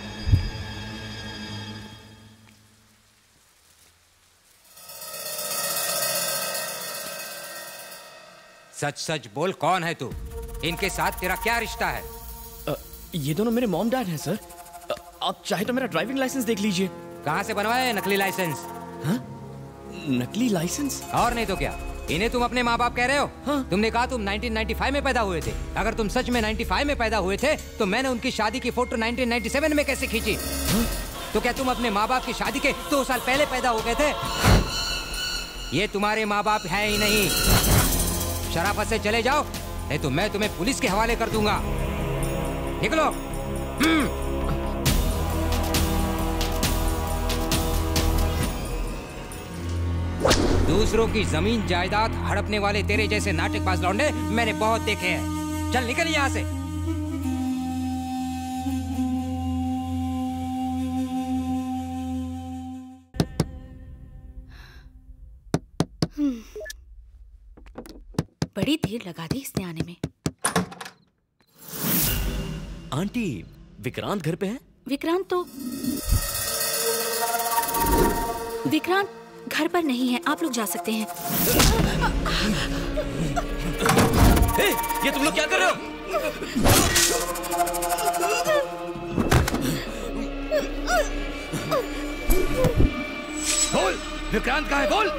सच सच बोल, कौन है तू? इनके साथ तेरा क्या रिश्ता है? आ, ये दोनों मेरे मॉम डैड हैं सर। आ, आप चाहे तो मेरा ड्राइविंग लाइसेंस देख लीजिए। कहाँ से बनवाया है नकली लाइसेंस? हाँ? नकली लाइसेंस? और नहीं तो क्या, इन्हें तुम अपने माँ बाप कह रहे हो? हाँ? तुमने कहा तुम नाइनटीन नाइंटी फाइव में पैदा हुए थे। अगर तुम सच में नाइंटी फाइव में पैदा हुए थे तो मैंने उनकी शादी की फोटो नाइनटीन नाइंटी सेवन में कैसे खींची? हाँ? तो क्या तुम अपने माँ बाप की शादी के दो साल पहले पैदा हो गए थे? ये तुम्हारे माँ बाप है ही नहीं। शराफत से चले जाओ, नहीं तो मैं तुम्हें पुलिस के हवाले कर दूंगा। निकलो। दूसरों की जमीन जायदाद हड़पने वाले तेरे जैसे नाटकबाज लौंडे मैंने बहुत देखे हैं। चल निकल यहाँ से। बड़ी देर लगा दी इसने आने में। आंटी, विक्रांत घर पे है? विक्रांत तो विक्रांत घर पर नहीं है, आप लोग जा सकते हैं। ए, ये तुम लोग क्या कर रहे हो? बोल, विक्रांत कहाँ है? बोल।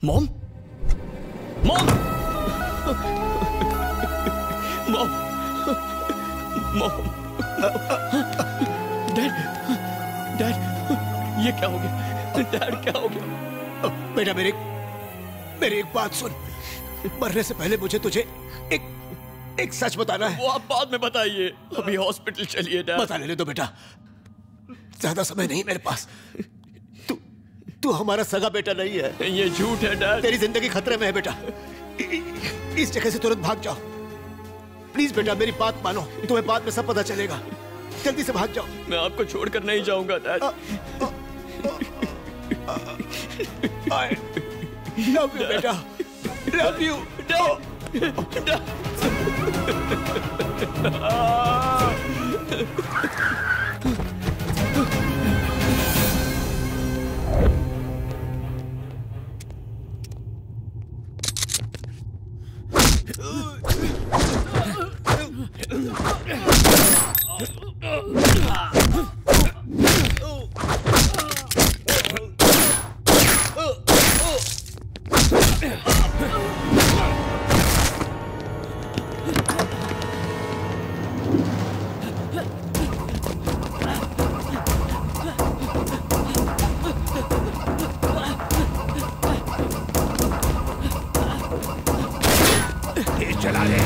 Mom mom mom mom dad dad ये क्या हो गया? डैड क्या हो गया? बेटा मेरी मेरी एक बात सुन। मरने से पहले मुझे तुझे एक एक सच बताना है। वो आप बाद में बताइए, अभी हॉस्पिटल चलिए डैड। बता लेने दो बेटा, ज्यादा समय नहीं मेरे पास। तू तू हमारा सगा बेटा नहीं है। ये झूठ है डैड। तेरी जिंदगी खतरे में है बेटा। इस जगह से तुरंत भाग जाओ प्लीज बेटा, मेरी बात मानो, तुम्हें बाद में सब पता चलेगा। जल्दी से भाग जाओ। मैं आपको छोड़कर नहीं जाऊंगा डैड। I love you बेटा, love you डैड। चला ले।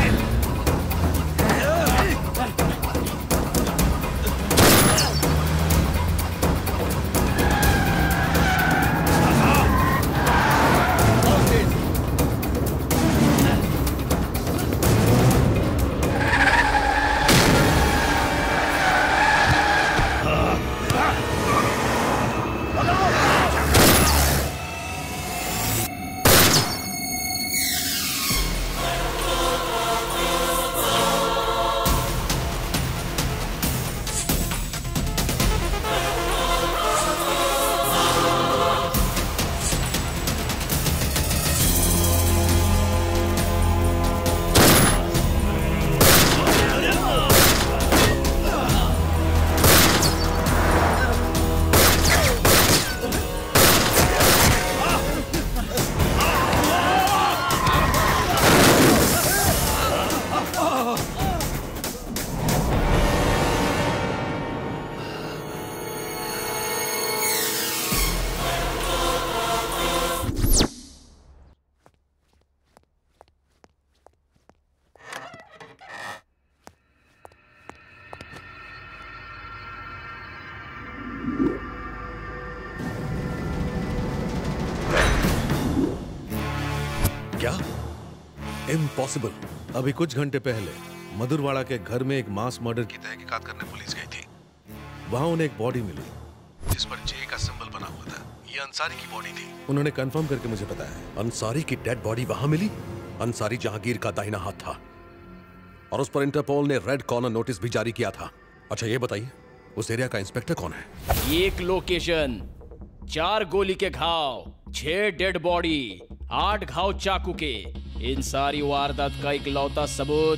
क्या? इम्पॉसिबल। अभी कुछ घंटे पहले मधुरवाड़ा के घर में एक मास मर्डर की तहकीकात करने पुलिस गई थी। वहां उन्हें एक बॉडी मिली जिस पर जे का सिंबल बना हुआ था। ये अंसारी की बॉडी थी। उन्होंने कंफर्म करके मुझे बताया। अंसारी की डेड बॉडी वहां मिली? अंसारी जहांगीर का दाहिना हाथ था और उस पर इंटरपोल ने रेड कॉर्नर नोटिस भी जारी किया था। अच्छा ये बताइए, उस एरिया का इंस्पेक्टर कौन है? एक लोकेशन, चार गोली के घाव, छह डेड बॉडी, आठ घाव चाकू के। इन सारी वारदात का इकलौता सबूत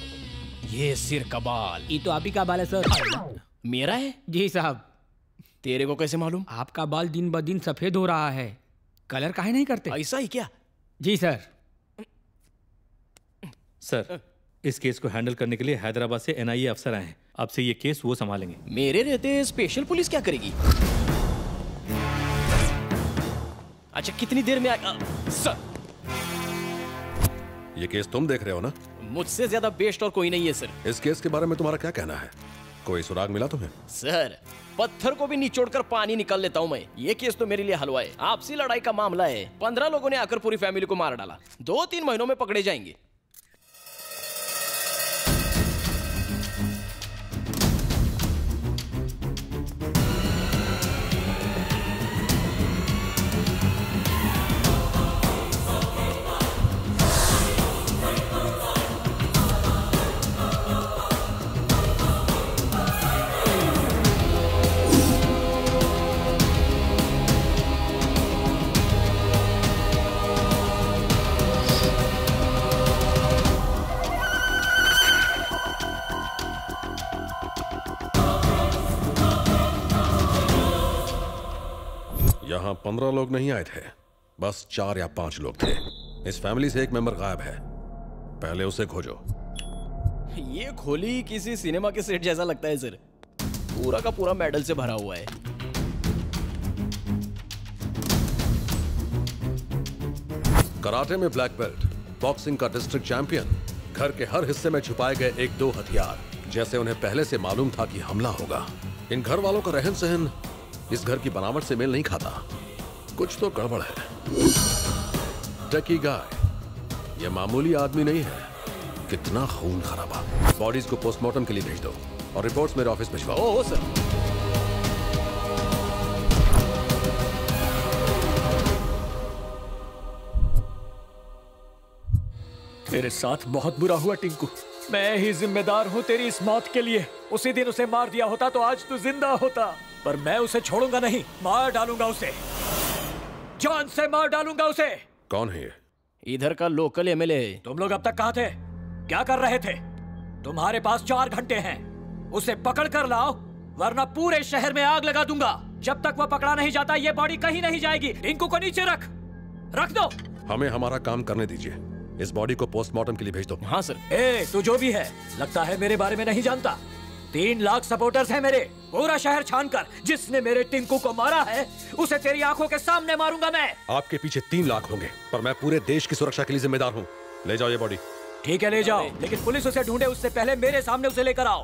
ये सिर का बाल। ये तो आप ही का बाल है सर। मेरा है? जी साहब। तेरे को कैसे मालूम? आपका बाल दिन ब दिन सफेद हो रहा है। कलर काहे नहीं करते? ऐसा ही क्या? जी सर। सर, इस केस को हैंडल करने के लिए हैदराबाद से एन आई ए अफसर आए हैं। आपसे ये केस वो संभालेंगे। मेरे रहते स्पेशल पुलिस क्या करेगी? अच्छा कितनी देर में आ... सर, ये केस तुम देख रहे हो ना? मुझसे ज्यादा बेस्ट और कोई नहीं है सर। इस केस के बारे में तुम्हारा क्या कहना है? कोई सुराग मिला तुम्हें? सर, पत्थर को भी निचोड़कर पानी निकाल लेता हूँ मैं। ये केस तो मेरे लिए हलवा है। आपसी लड़ाई का मामला है। पंद्रह लोगों ने आकर पूरी फैमिली को मार डाला। दो तीन महीनों में पकड़े जाएंगे। यहाँ पंद्रह लोग नहीं आए थे, बस चार या पांच लोग थे। इस फैमिली से एक मेंबर गायब है, पहले उसे खोजो। ये खोली किसी सिनेमा के सेट जैसा लगता है सर, पूरा का पूरा मेडल से भरा हुआ है। कराटे में ब्लैक बेल्ट, बॉक्सिंग का डिस्ट्रिक्ट चैंपियन, घर के हर हिस्से में छुपाए गए एक दो हथियार, जैसे उन्हें पहले से मालूम था कि हमला होगा। इन घर वालों का रहन सहन इस घर की बनावट से मेल नहीं खाता, कुछ तो गड़बड़ है। टकी गाय ये मामूली आदमी नहीं है, कितना खून खराबा। बॉडीज को पोस्टमार्टम के लिए भेज दो और रिपोर्ट्स मेरे ऑफिस भिजवाओ। Oh sir. तेरे साथ बहुत बुरा हुआ टिंकू, मैं ही जिम्मेदार हूँ तेरी इस मौत के लिए। उसी दिन उसे मार दिया होता तो आज तू जिंदा होता, पर मैं उसे छोड़ूंगा नहीं, मार डालूंगा उसे, जान से मार डालूंगा उसे। कौन है ये? इधर का लोकल एमएलए। तुम लोग अब तक कहाँ थे, क्या कर रहे थे? तुम्हारे पास चार घंटे हैं, उसे पकड़ कर लाओ वरना पूरे शहर में आग लगा दूंगा। जब तक वह पकड़ा नहीं जाता ये बॉडी कहीं नहीं जाएगी। टिंकू को नीचे रख रख दो। हमें हमारा काम करने दीजिए, इस बॉडी को पोस्टमार्टम के लिए भेज दो। हाँ सर। ए, तू जो भी है लगता है मेरे बारे में नहीं जानता। तीन लाख सपोर्टर्स हैं मेरे, पूरा शहर छानकर जिसने मेरे टिंकू को मारा है उसे तेरी आंखों के सामने मारूंगा मैं। आपके पीछे तीन लाख होंगे, पर मैं पूरे देश की सुरक्षा के लिए जिम्मेदार हूँ। ले जाओ ये बॉडी। ठीक है ले जाओ, लेकिन पुलिस उसे ढूंढे उससे पहले मेरे सामने उसे लेकर आओ।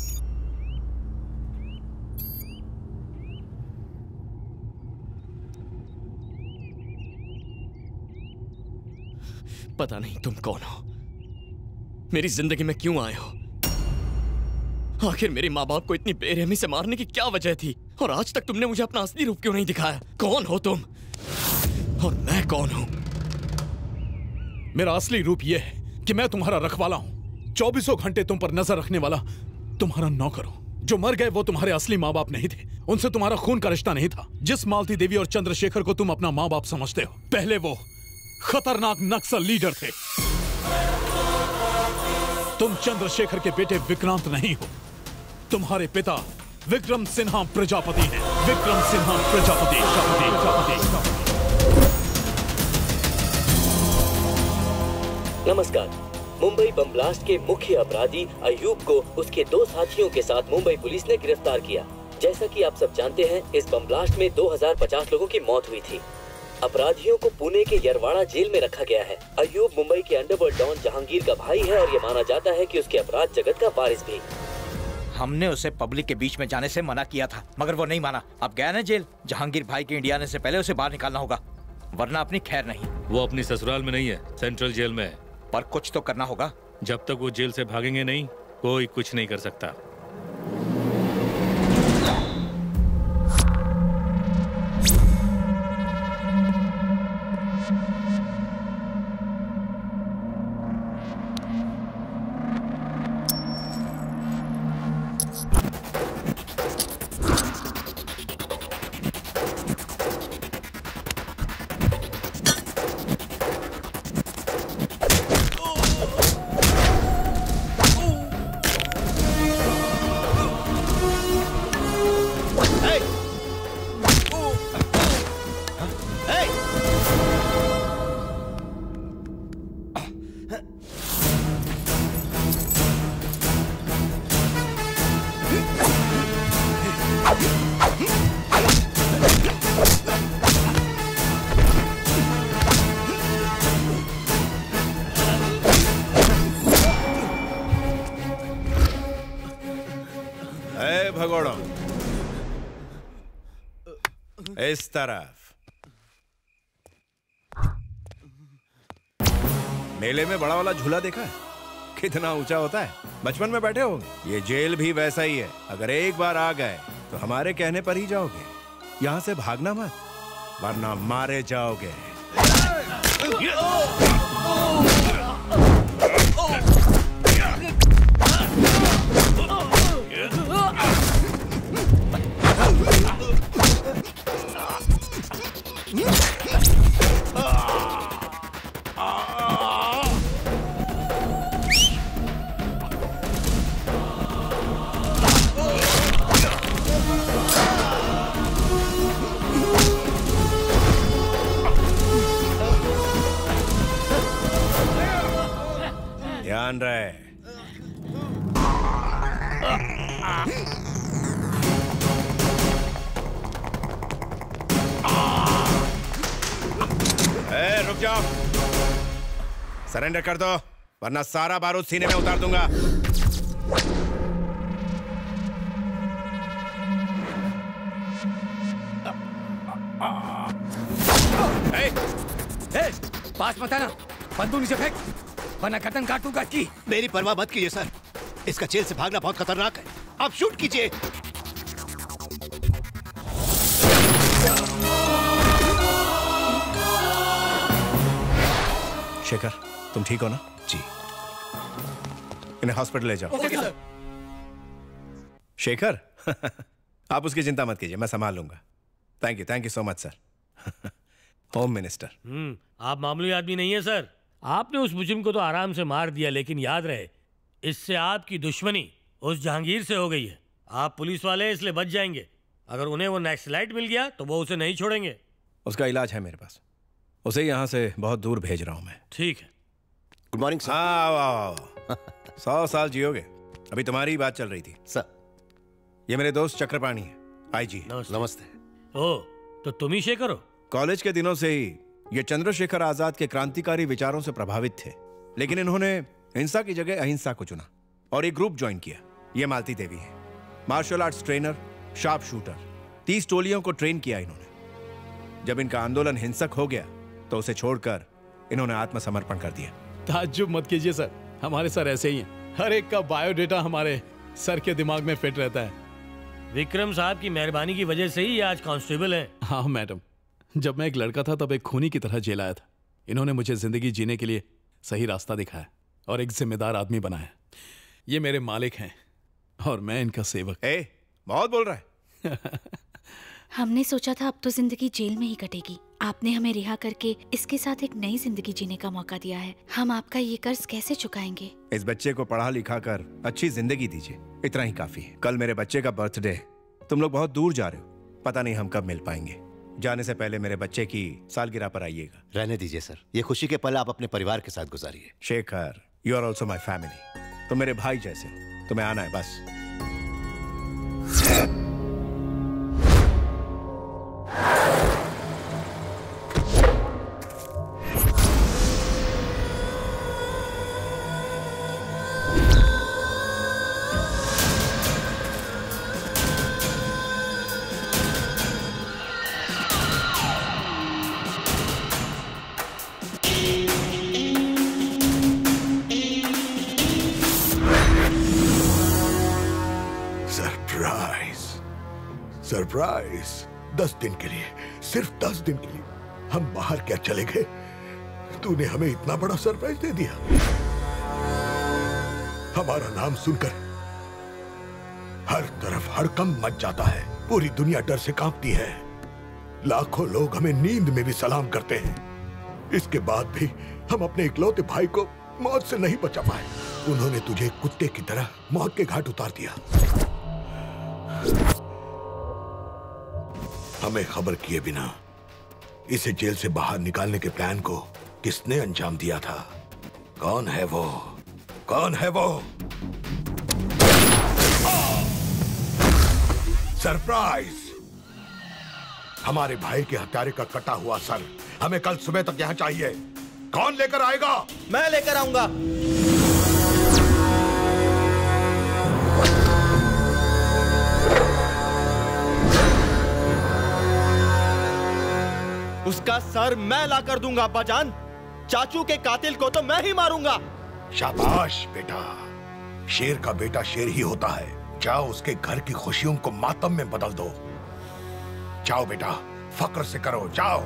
पता नहीं तुम कौन हो, मेरी जिंदगी में क्यों आए हो, आखिर मेरे माँ बाप को इतनी बेरहमी से मारने की क्या वजह थी, और आज तक तुमने मुझे अपना असली रूप क्यों नहीं दिखाया? कौन हो तुम और मैं कौन हूं? मेरा असली रूप यह है कि मैं तुम्हारा रखवाला हूं, चौबीसों घंटे तुम पर नजर रखने वाला तुम्हारा नौकर हूं। जो मर गए वो तुम्हारे असली माँ बाप नहीं थे, उनसे तुम्हारा खून का रिश्ता नहीं था। जिस मालती देवी और चंद्रशेखर को तुम अपना माँ बाप समझते हो, पहले वो खतरनाक नक्सल लीडर थे। तुम चंद्रशेखर के बेटे विक्रांत नहीं हो, तुम्हारे पिता विक्रम सिन्हा प्रजापति हैं। विक्रम सिन्हा प्रजापति प्रजापति। नमस्कार। मुंबई बम ब्लास्ट के मुख्य अपराधी अयूब को उसके दो साथियों के साथ मुंबई पुलिस ने गिरफ्तार किया। जैसा कि आप सब जानते हैं, इस बम ब्लास्ट में दो हज़ार पचास लोगों की मौत हुई थी। अपराधियों को पुणे के यरवाड़ा जेल में रखा गया है। अयूब मुंबई के अंडरवर्ल्ड डॉन जहांगीर का भाई है और ये माना जाता है कि उसके अपराध जगत का वारिस भी। हमने उसे पब्लिक के बीच में जाने से मना किया था, मगर वो नहीं माना। अब गया ना जेल। जहांगीर भाई के इंडिया आने से पहले उसे बाहर निकालना होगा, वरना अपनी खैर नहीं। वो अपनी ससुराल में नहीं है, सेंट्रल जेल में है। पर कुछ तो करना होगा। जब तक वो जेल से भागेंगे नहीं, कोई कुछ नहीं कर सकता। इस तरफ। मेले में बड़ा वाला झूला देखा है? कितना ऊंचा होता है, बचपन में बैठे होंगे। ये जेल भी वैसा ही है। अगर एक बार आ गए तो हमारे कहने पर ही जाओगे। यहाँ से भागना मत, वरना मारे जाओगे। ध्यान रहे। ए, रुक जाओ, सरेंडर कर दो वरना सारा बारूद सीने में उतार दूंगा। ए, ए, पास मत आना, बंदूक नीचे फेंक वरना गर्दन काट दूंगा इसकी। मेरी परवाह मत कीजिए सर, इसका जेल से भागना बहुत खतरनाक है। आप शूट कीजिए। शेखर, तुम ठीक हो ना? जी। इन्हें हॉस्पिटल ले जाओ। Okay sir. शेखर आप उसकी चिंता मत कीजिए, मैं संभाल लूंगा। Thank you, thank you so much sir. Home minister. हम्म, आप मामूली आदमी नहीं है सर। आपने उस मुजरिम को तो आराम से मार दिया, लेकिन याद रहे इससे आपकी दुश्मनी उस जहांगीर से हो गई है। आप पुलिस वाले इसलिए बच जाएंगे। अगर उन्हें वो नक्सलाइट मिल गया तो वो उसे नहीं छोड़ेंगे। उसका इलाज है मेरे पास, उसे यहाँ से बहुत दूर भेज रहा हूँ मैं। ठीक है। Good morning sir. हाँ, वाह वाह, सौ साल जियोगे। अभी तुम्हारी ही बात चल रही थी सर। ये मेरे दोस्त चक्रपाणी है, आई जी। नमस्ते। ओ, तो तुम ही शेखर हो? कॉलेज के दिनों से ही ये चंद्रशेखर आजाद के क्रांतिकारी विचारों से प्रभावित थे, लेकिन इन्होंने हिंसा की जगह अहिंसा को चुना और एक ग्रुप ज्वाइन किया। ये मालती देवी है, martial arts trainer, sharp shooter. तीस टोलियों को ट्रेन किया इन्होंने। जब इनका आंदोलन हिंसक हो गया तो उसे छोड़कर इन्होंने आत्मसमर्पण कर दिया। ताज्जुब मत कीजिए सर, हमारे सर ऐसे ही हैं। हर एक का बायोडेटा हमारे सर के दिमाग में फिट रहता है। विक्रम साहब की मेहरबानी की वजह से ही आज कांस्टेबल हैं। हाँ मैडम, जब मैं एक लड़का था तब एक खूनी की तरह जेल आया था। इन्होंने मुझे जिंदगी जीने के लिए सही रास्ता दिखाया और एक जिम्मेदार आदमी बनाया। ये मेरे मालिक हैं और मैं इनका सेवक। ए, बहुत बोल रहा है। हमने सोचा था अब तो जिंदगी जेल में ही कटेगी। आपने हमें रिहा करके इसके साथ एक नई जिंदगी जीने का मौका दिया है। हम आपका ये कर्ज कैसे चुकाएंगे? इस बच्चे को पढ़ा लिखा कर अच्छी जिंदगी दीजिए, इतना ही काफी है। कल मेरे बच्चे का बर्थडे है, तुम लोग बहुत दूर जा रहे हो, पता नहीं हम कब मिल पाएंगे। जाने से पहले मेरे बच्चे की सालगिरह पर आइएगा। रहने दीजिए सर, ये खुशी के पल आप अपने परिवार के साथ गुजारिए। Shekhar, you are also my family. तुम मेरे भाई जैसे, तुम्हें आना है बस। सरप्राइज। दस दिन के लिए, सिर्फ दस दिन के लिए हम बाहर क्या चले गए, तूने हमें इतना बड़ा सरप्राइज दे दिया। हमारा नाम सुनकर हर तरफ हड़कंप मच जाता है, पूरी दुनिया डर से कांपती है। लाखों लोग हमें नींद में भी सलाम करते हैं। इसके बाद भी हम अपने इकलौते भाई को मौत से नहीं बचा पाए। उन्होंने तुझे कुत्ते की तरह मौत के घाट उतार दिया। हमें खबर किए बिना इसे जेल से बाहर निकालने के प्लान को किसने अंजाम दिया था? कौन है वो? कौन है वो? सरप्राइज! हमारे भाई के हत्यारे का कटा हुआ सर हमें कल सुबह तक यहाँ चाहिए। कौन लेकर आएगा? मैं लेकर आऊंगा। उसका सर मैं ला कर दूंगा अब्बा जान। चाचू के कातिल को तो मैं ही मारूंगा। शाबाश बेटा, शेर का बेटा शेर ही होता है। जाओ उसके घर की खुशियों को मातम में बदल दो। जाओ बेटा, फक्र से करो, जाओ।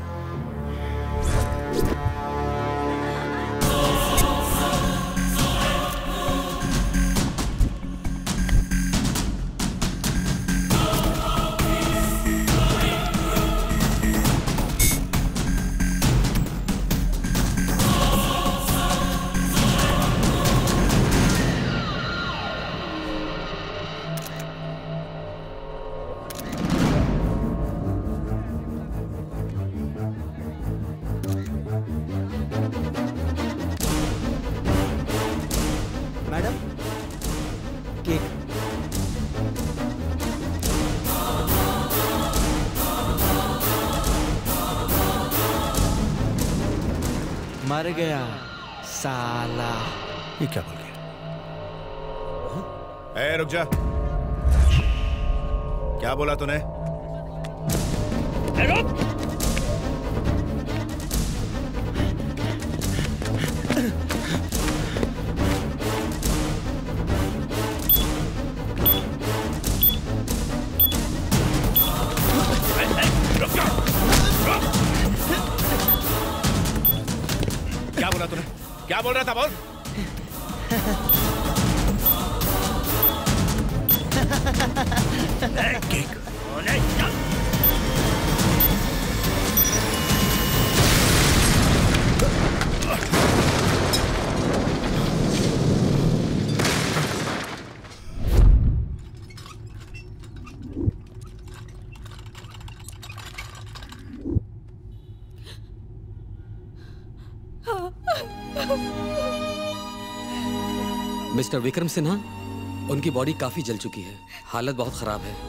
मर गया साला। ये क्या बोल गया? ए, रुक जा। क्या बोला तूने? ए, रुक! क्या बोला तूने? क्या बोल रहा था? बोल। मिस्टर विक्रम सिन्हा, उनकी बॉडी काफी जल चुकी है, हालत बहुत खराब है।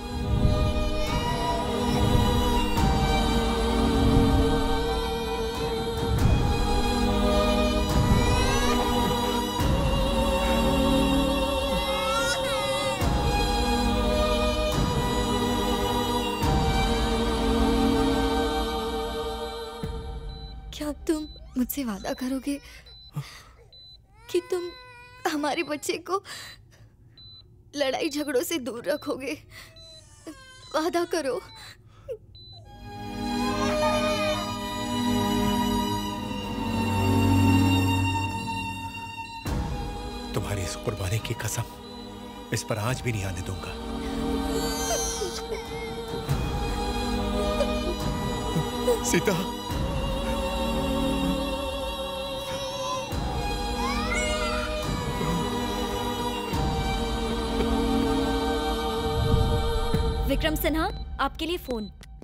क्या तुम मुझसे वादा करोगे कि तुम हमारे बच्चे को लड़ाई झगड़ों से दूर रखोगे? वादा करो। तुम्हारी इस कुर्बानी की कसम इस पर आंच भी नहीं आने दूंगा। सीता, विक्रम सिन्हा, आपके लिए फोन।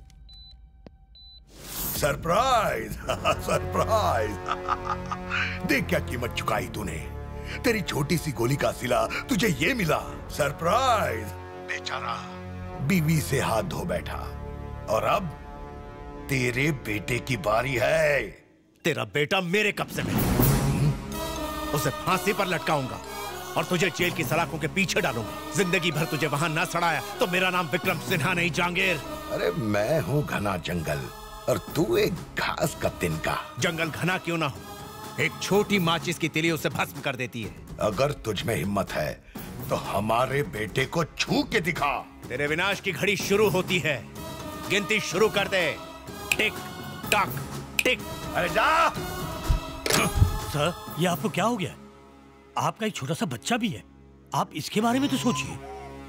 Surprise surprise. देख क्या कीमत चुकाई तूने। तेरी छोटी सी गोली का सिला तुझे ये मिला। सरप्राइज। बेचारा बीवी से हाथ धो बैठा और अब तेरे बेटे की बारी है। तेरा बेटा मेरे कब्जे में, उसे फांसी पर लटकाऊंगा और तुझे जेल की सलाखों के पीछे डालूंगा। जिंदगी भर तुझे वहां ना सड़ाया तो मेरा नाम विक्रम सिन्हा नहीं, जहांगीर। अरे मैं हूँ घना जंगल और तू एक घास का तिनका। जंगल घना क्यों ना हो, एक छोटी माचिस की तिली उसे भस्म कर देती है। अगर तुझ में हिम्मत है तो हमारे बेटे को छू के दिखा। तेरे विनाश की घड़ी शुरू होती है, गिनती शुरू कर दे। टिक टक टिक। अरे जा। सर, ये आपको क्या हो गया? आपका एक छोटा सा बच्चा भी है, आप इसके बारे में तो सोचिए।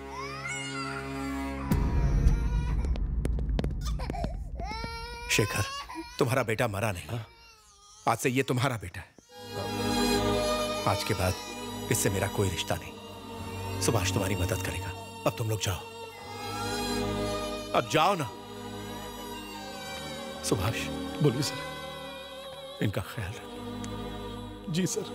शेखर, तुम्हारा बेटा मरा नहीं। आज से ये तुम्हारा बेटा है। आज के बाद इससे मेरा कोई रिश्ता नहीं। सुभाष तुम्हारी मदद करेगा। अब तुम लोग जाओ, अब जाओ ना। सुभाष। बोलिए सर। इनका ख्याल रखिए। जी सर।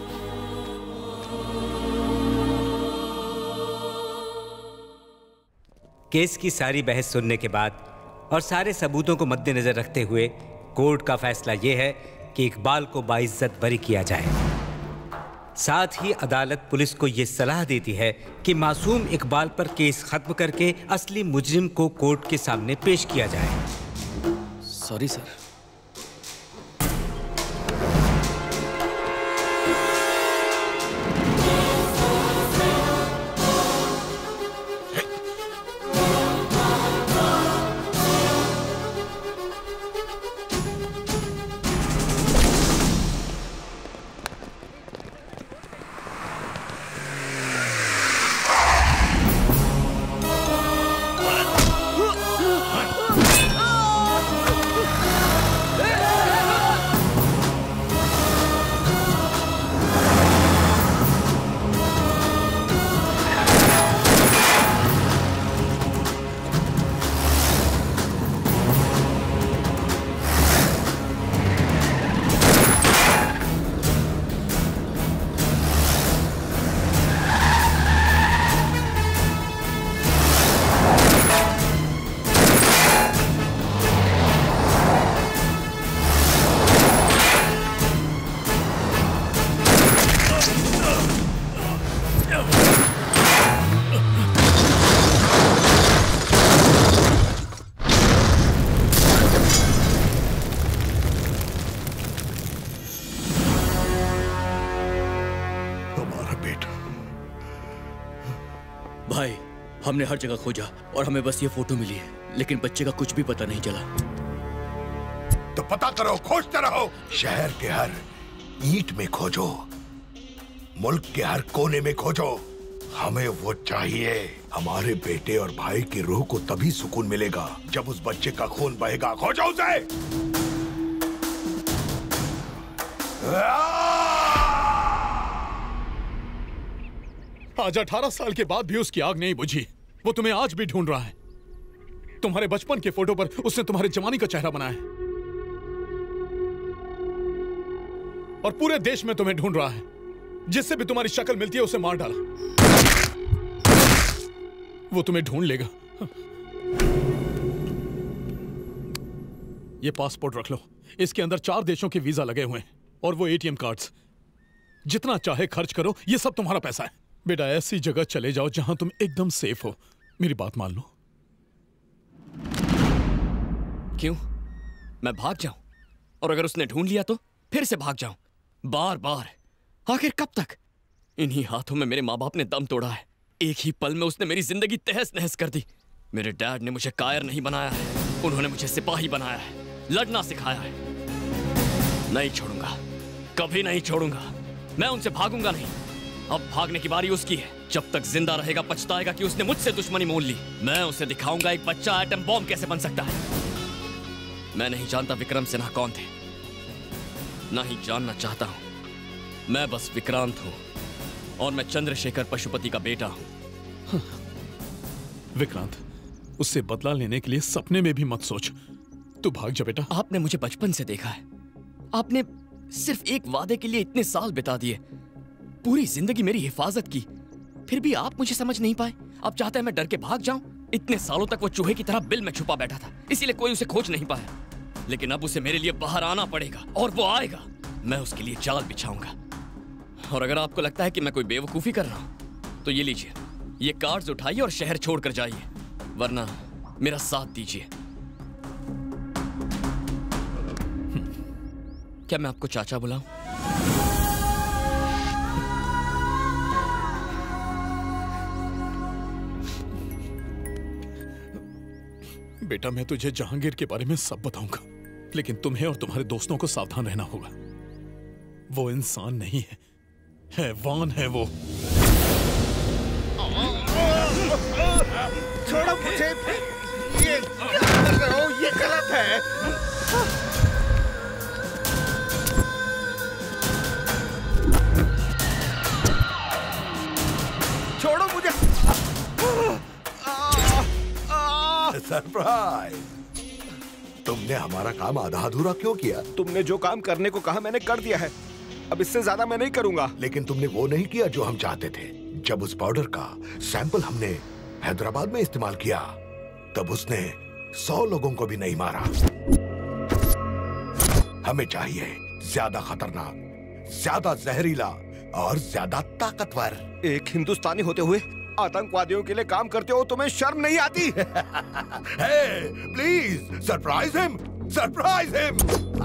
केस की सारी बहस सुनने के बाद और सारे सबूतों को मद्देनजर रखते हुए कोर्ट का फैसला यह है कि इकबाल को बाइज्जत बरी किया जाए। साथ ही अदालत पुलिस को यह सलाह देती है कि मासूम इकबाल पर केस खत्म करके असली मुजरिम को कोर्ट के सामने पेश किया जाए। Sorry sir. Ah! भाई, हमने हर जगह खोजा और हमें बस ये फोटो मिली है, लेकिन बच्चे का कुछ भी पता नहीं चला। तो पता करो, खोजते रहो। शहर के हर ईंट में खोजो, मुल्क के हर कोने में खोजो। हमें वो चाहिए। हमारे बेटे और भाई की रूह को तभी सुकून मिलेगा जब उस बच्चे का खून बहेगा। खोजो उसे। आज अठारह साल के बाद भी उसकी आग नहीं बुझी। वो तुम्हें आज भी ढूंढ रहा है। तुम्हारे बचपन के फोटो पर उसने तुम्हारे जवानी का चेहरा बनाया है और पूरे देश में तुम्हें ढूंढ रहा है। जिससे भी तुम्हारी शक्ल मिलती है उसे मार डाला। वो तुम्हें ढूंढ लेगा। ये पासपोर्ट रख लो। इसके अंदर चार देशों के वीजा लगे हुए हैं और वो एटीएम कार्ड्स। जितना चाहे खर्च करो, ये सब तुम्हारा पैसा है। बेटा, ऐसी जगह चले जाओ जहां तुम एकदम सेफ हो। मेरी बात मान लो। क्यों? मैं भाग जाऊं? और अगर उसने ढूंढ लिया तो फिर से भाग जाऊं? बार बार? आखिर कब तक? इन्हीं हाथों में मेरे माँ बाप ने दम तोड़ा है। एक ही पल में उसने मेरी जिंदगी तहस नहस कर दी। मेरे डैड ने मुझे कायर नहीं बनाया है, उन्होंने मुझे सिपाही बनाया है, लड़ना सिखाया है। नहीं छोड़ूंगा, कभी नहीं छोड़ूंगा। मैं उनसे भागूंगा नहीं। अब भागने की बारी उसकी है। जब तक जिंदा रहेगा पछताएगा कि उसने मुझसे दुश्मनी मोल ली। मैं उसे दिखाऊंगा एक बच्चा एटम बॉम्ब कैसे बन सकता है। मैं नहीं जानता विक्रम सिन्हा कौन थे, ना ही जानना चाहता हूं। मैं बस विक्रांत हूं और मैं चंद्रशेखर पशुपति का बेटा हूं। विक्रांत, उससे बदला लेने के लिए सपने में भी मत सोच। तू भाग जा बेटा। आपने मुझे बचपन से देखा है। आपने सिर्फ एक वादे के लिए इतने साल बिता दिए, पूरी जिंदगी मेरी हिफाजत की, फिर भी आप मुझे समझ नहीं पाए। आप चाहते हैं मैं डर के भाग जाऊं? इतने सालों तक वो चूहे की तरह बिल में छुपा बैठा था, इसीलिए कोई उसे खोज नहीं पाया। लेकिन अब उसे मेरे लिए बाहर आना पड़ेगा और वो आएगा। मैं उसके लिए जाल बिछाऊंगा। और अगर आपको लगता है कि मैं कोई बेवकूफी कर रहा हूं, तो ये लीजिए, ये कार्ड्स उठाइए और शहर छोड़कर जाइए, वरना मेरा साथ दीजिए। क्या मैं आपको चाचा बुलाऊं? बेटा, मैं तुझे जहांगीर के बारे में सब बताऊंगा, लेकिन तुम्हें और तुम्हारे दोस्तों को सावधान रहना होगा। वो इंसान नहीं है, हैवान है वो। छोड़ो मुझे। ये क्या कर रहे हो? ये गलत है। छोड़ो मुझे। सरप्राइज! तुमने हमारा काम आधा अधूरा क्यों किया? तुमने जो काम करने को कहा मैंने कर दिया है। अब इससे ज्यादा मैं नहीं करूंगा। लेकिन तुमने वो नहीं किया जो हम चाहते थे। जब उस पाउडर का सैंपल हमने हैदराबाद में इस्तेमाल किया, तब उसने सौ लोगों को भी नहीं मारा। हमें चाहिए ज्यादा खतरनाक, ज्यादा जहरीला और ज्यादा ताकतवर। एक हिंदुस्तानी होते हुए आतंकवादियों के लिए काम करते हो, तुम्हें शर्म नहीं आती? Hey, please surprise him, surprise him.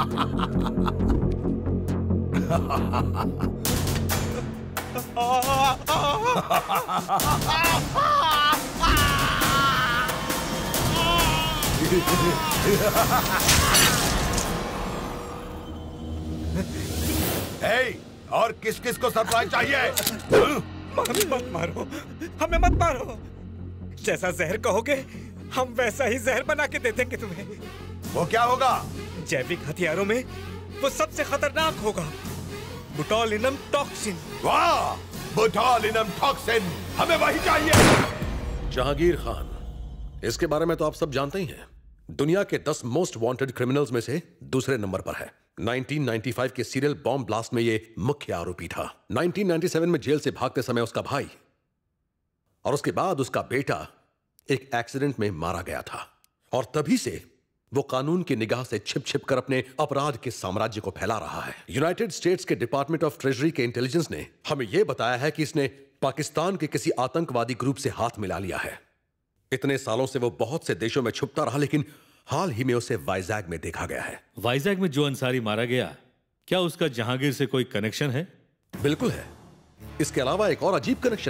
hey, और किस किस को सरप्राइज चाहिए? मत मारो, हमें मत मारो। जैसा जहर कहोगे हम वैसा ही जहर बना के दे देंगे तुम्हें। वो क्या होगा? जैविक हथियारों में वो सबसे खतरनाक होगा, बोटुलिनम टॉक्सिन। वाह, बोटुलिनम टॉक्सिन, हमें वही चाहिए। जहांगीर खान, इसके बारे में तो आप सब जानते ही हैं। दुनिया के दस मोस्ट वांटेड क्रिमिनल्स में से दूसरे नंबर पर है। नाइनटीन नाइंटी फाइव के सीरियल बॉम्ब ब्लास्ट में ये मुख्य आरोपी था। नाइनटीन नाइंटी सेवन में जेल से भागते समय उसका भाई और उसके बाद उसका बेटा एक एक्सीडेंट में मारा गया था, और तभी से वो कानून की निगाह से छिप छिप कर अपने अपराध के साम्राज्य को फैला रहा है। यूनाइटेड स्टेट्स के डिपार्टमेंट ऑफ ट्रेजरी के इंटेलिजेंस ने हमें यह बताया है कि इसने पाकिस्तान के किसी आतंकवादी ग्रुप से हाथ मिला लिया है। इतने सालों से वो बहुत से देशों में छुपता रहा, लेकिन हाल ही में उसे वाइजैग में देखा गया है। वाइजैग में जो अंसारी मारा गया, क्या उसका जहांगीर से कोई कनेक्शन है? बिल्कुल है। इसके अलावा एक और अजीब कनेक्शन है।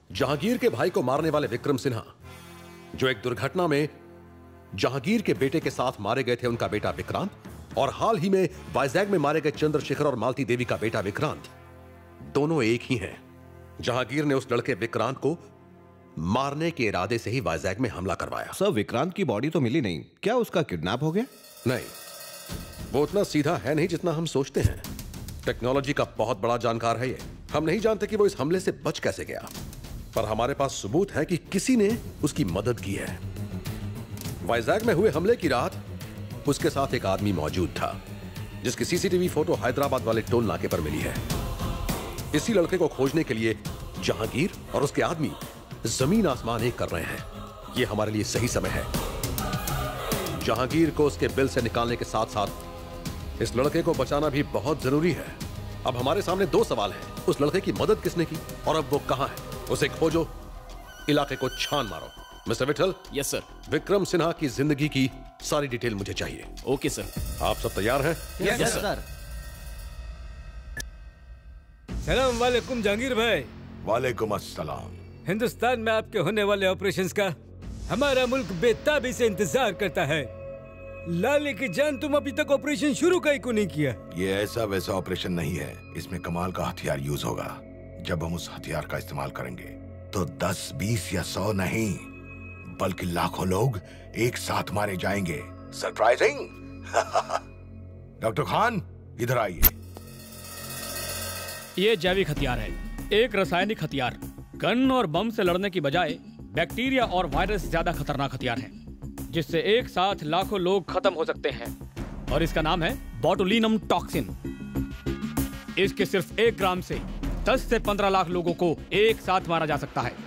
जहांगीर के भाई को मारने वाले विक्रम सिन्हा, जो एक दुर्घटना में जहांगीर के बेटे के साथ मारे गए थे, उनका बेटा विक्रांत, और हाल ही में वाइजैग में मारे गए चंद्रशेखर और मालती देवी का बेटा विक्रांत, दोनों एक ही हैं। जहांगीर ने उस लड़के विक्रांत को मारने के इरादे से ही वाइजैग में हमला करवाया। सर, विक्रांत की बॉडी तो मिली नहीं, क्या उसका किडनैप हो गया? नहीं, वो उतना सीधा है नहीं जितना हम सोचते हैं। टेक्नोलॉजी का बहुत बड़ा जानकार है ये। हम नहीं जानते कि वो इस हमले से बच कैसे गया, पर हमारे पास सबूत है कि किसी ने उसकी मदद की है। वाइजैग में हुए हमले की रात उसके साथ एक आदमी मौजूद था, जिसकी सीसीटीवी फोटो हैदराबाद वाले टोल नाके पर मिली है। इसी लड़के को खोजने के लिए जहांगीर और उसके आदमी जमीन आसमान एक कर रहे हैं। यह हमारे लिए सही समय है। जहांगीर को उसके बिल से निकालने के साथ साथ इस लड़के को बचाना भी बहुत जरूरी है। अब हमारे सामने दो सवाल हैं। उस लड़के की मदद किसने की और अब वो कहां है? उसे खोजो, इलाके को छान मारो। Mister Vithal. Yes sir. Vikram Sinha की जिंदगी की सारी डिटेल मुझे चाहिए। Okay sir. आप सब तैयार हैं? Yes sir. सलाम वालेकुम जहांगीर भाई। वालेकुम अस्सलाम। हिंदुस्तान में आपके होने वाले ऑपरेशंस का हमारा मुल्क बेताबी से इंतजार करता है। लाले की जान, तुम अभी तक ऑपरेशन शुरू का ही को नहीं किया। ये ऐसा वैसा ऑपरेशन नहीं है। इसमें कमाल का हथियार यूज होगा। जब हम उस हथियार का इस्तेमाल करेंगे तो दस, बीस या सौ नहीं, बल्कि लाखों लोग एक साथ मारे जाएंगे। सरप्राइजिंग। डॉक्टर खान, इधर आइए। ये जैविक हथियार है, एक रासायनिक हथियार। गन और बम से लड़ने की बजाय बैक्टीरिया और वायरस ज्यादा खतरनाक हथियार है, जिससे एक साथ लाखों लोग खत्म हो सकते हैं। और इसका नाम है बोटुलिनम टॉक्सिन। इसके सिर्फ एक ग्राम से दस से पंद्रह लाख लोगों को एक साथ मारा जा सकता है।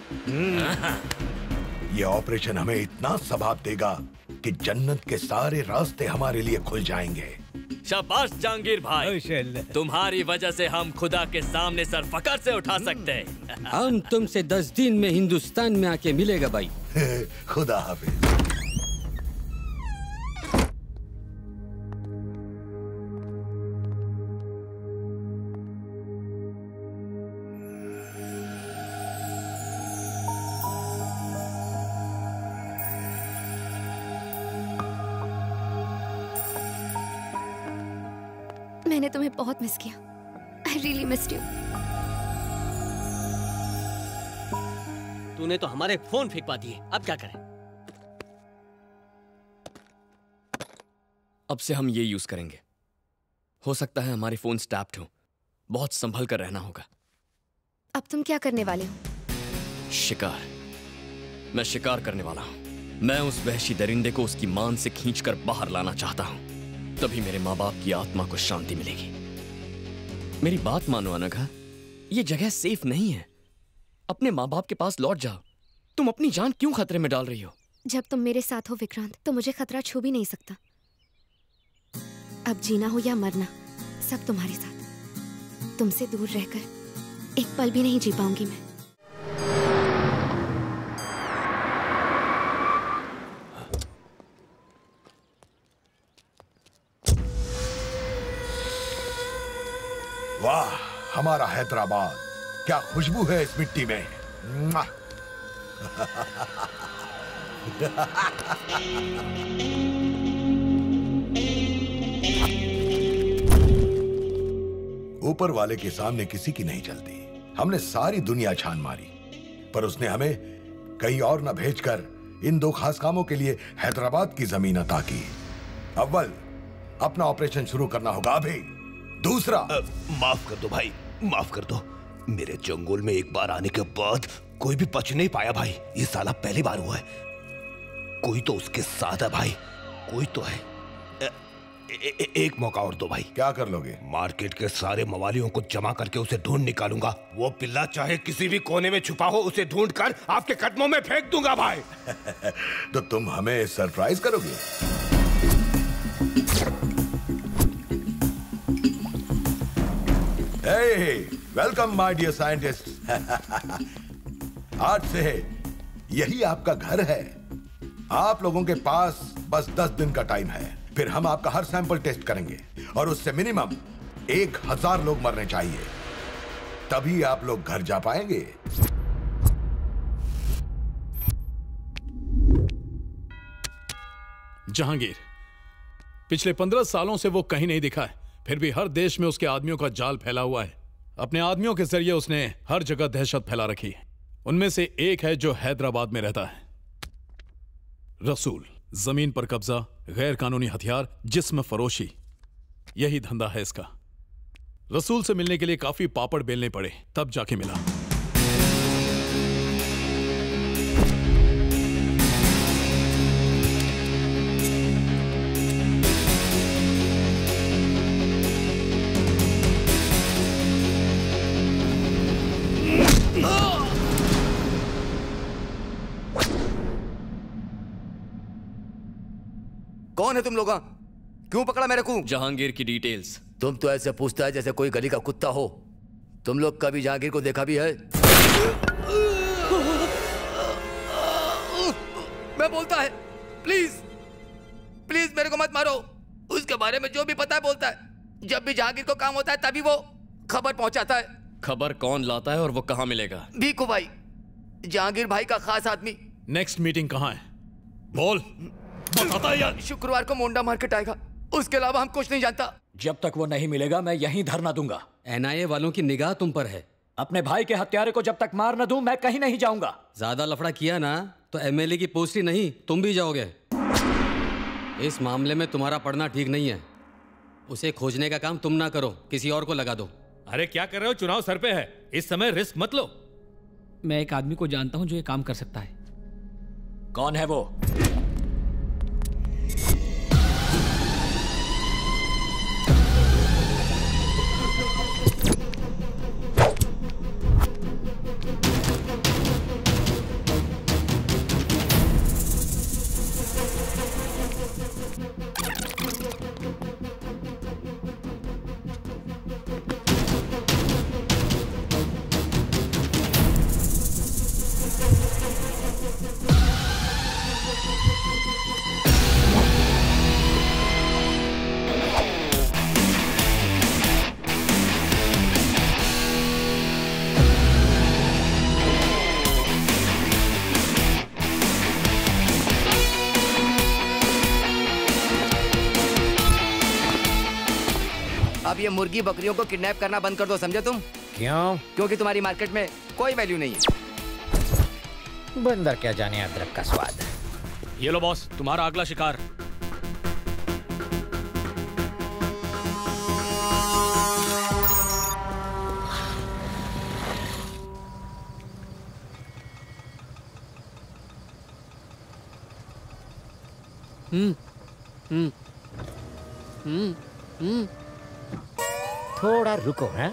ये ऑपरेशन हमें इतना सबाब देगा कि जन्नत के सारे रास्ते हमारे लिए खुल जाएंगे। शाबाश जहांगीर भाई, तुम्हारी वजह से हम खुदा के सामने सर फकर से उठा सकते हैं। हम तुमसे दस दिन में हिंदुस्तान में आके मिलेगा भाई। खुदा हाफिज। मैंने तुम्हें बहुत मिस किया। I really missed you. तूने तो हमारे फोन फेंकवा दिए, अब क्या करें? अब से हम ये यूज करेंगे। हो सकता है हमारे फोन टैप्ड हो, बहुत संभल कर रहना होगा। अब तुम क्या करने वाले हो? शिकार। मैं शिकार करने वाला हूं। मैं उस वहशी दरिंदे को उसकी मान से खींचकर बाहर लाना चाहता हूं। तभी मेरे माँ बाप की आत्मा को शांति मिलेगी। मेरी बात मानो अनघा, ये जगह सेफ नहीं है। अपने माँ बाप के पास लौट जाओ। तुम अपनी जान क्यों खतरे में डाल रही हो? जब तुम मेरे साथ हो विक्रांत, तो मुझे खतरा छू भी नहीं सकता। अब जीना हो या मरना, सब तुम्हारे साथ। तुमसे दूर रहकर एक पल भी नहीं जी पाऊंगी मैं। वाह, हमारा हैदराबाद, क्या खुशबू है इस मिट्टी में। ऊपर वाले के सामने किसी की नहीं चलती। हमने सारी दुनिया छान मारी, पर उसने हमें कहीं और न भेजकर इन दो खास कामों के लिए हैदराबाद की जमीन अता की। अव्वल, अपना ऑपरेशन शुरू करना होगा अभी। दूसरा, माफ कर दो भाई, माफ कर दो। मेरे जंगल में एक बार आने के बाद कोई भी बच नहीं पाया भाई। ये साला पहली बार हुआ है। कोई तो उसके साथ है भाई, कोई तो है। ए, ए, ए, एक मौका और दो भाई। क्या कर लोगे? मार्केट के सारे मवालियों को जमा करके उसे ढूंढ निकालूंगा। वो पिल्ला चाहे किसी भी कोने में छुपा हो, उसे ढूंढ कर आपके कदमों में फेंक दूंगा भाई। तो तुम हमें सरप्राइज करोगे? Hey, welcome my dear scientists. आज से यही आपका घर है। आप लोगों के पास बस दस दिन का टाइम है। फिर हम आपका हर सैंपल टेस्ट करेंगे और उससे मिनिमम एक हजार लोग मरने चाहिए, तभी आप लोग घर जा पाएंगे। जहांगीर, पिछले पंद्रह सालों से वो कहीं नहीं दिखा है, फिर भी हर देश में उसके आदमियों का जाल फैला हुआ है। अपने आदमियों के जरिए उसने हर जगह दहशत फैला रखी है। उनमें से एक है जो हैदराबाद में रहता है, रसूल। जमीन पर कब्जा, गैर कानूनी हथियार, जिस्म फरोशी, यही धंधा है इसका। रसूल से मिलने के लिए काफी पापड़ बेलने पड़े, तब जाके मिला। कौन है तुम लोग? क्यों पकड़ा मेरे को? जहांगीर की डिटेल्स। तुम तो ऐसे पूछता है जैसे कोई गली का कुत्ता हो। तुम लोग कभी जहांगीर को देखा भी है? मैं बोलता है, प्लीज प्लीज मेरे को मत मारो। उसके बारे में जो भी पता है बोलता है। जब भी जहांगीर को काम होता है तभी वो खबर पहुंचाता है। खबर कौन लाता है और वो कहाँ मिलेगा? भीखू भाई, जहांगीर भाई का खास आदमी। नेक्स्ट मीटिंग कहाँ है? बोल। बताता है यार। शुक्रवार को मोंडा मार्केट आएगा, उसके अलावा हम कुछ नहीं जानता। जब तक वो नहीं मिलेगा मैं यहीं धरना दूंगा। एनआईए वालों की निगाह तुम पर है। अपने भाई के हत्यारे को जब तक मार न दूं मैं कहीं नहीं जाऊंगा। ज्यादा लफड़ा किया ना तो एमएलए की पोस्ट ही नहीं तुम भी जाओगे। इस मामले में तुम्हारा पढ़ना ठीक नहीं है। उसे खोजने का काम तुम ना करो, किसी और को लगा दो। अरे क्या कर रहे हो? चुनाव सर पे है, इस समय रिस्क मत लो। मैं एक आदमी को जानता हूं जो ये काम कर सकता है। कौन है वो? अब ये मुर्गी बकरियों को किडनैप करना बंद कर दो, समझे तुम? क्यों? क्योंकि तुम्हारी मार्केट में कोई वैल्यू नहीं है। बंदर क्या जाने अदरक का स्वाद। ये लो बॉस, तुम्हारा अगला शिकार। हम्म हम्म हम्म हम्म थोड़ा रुको। हैं?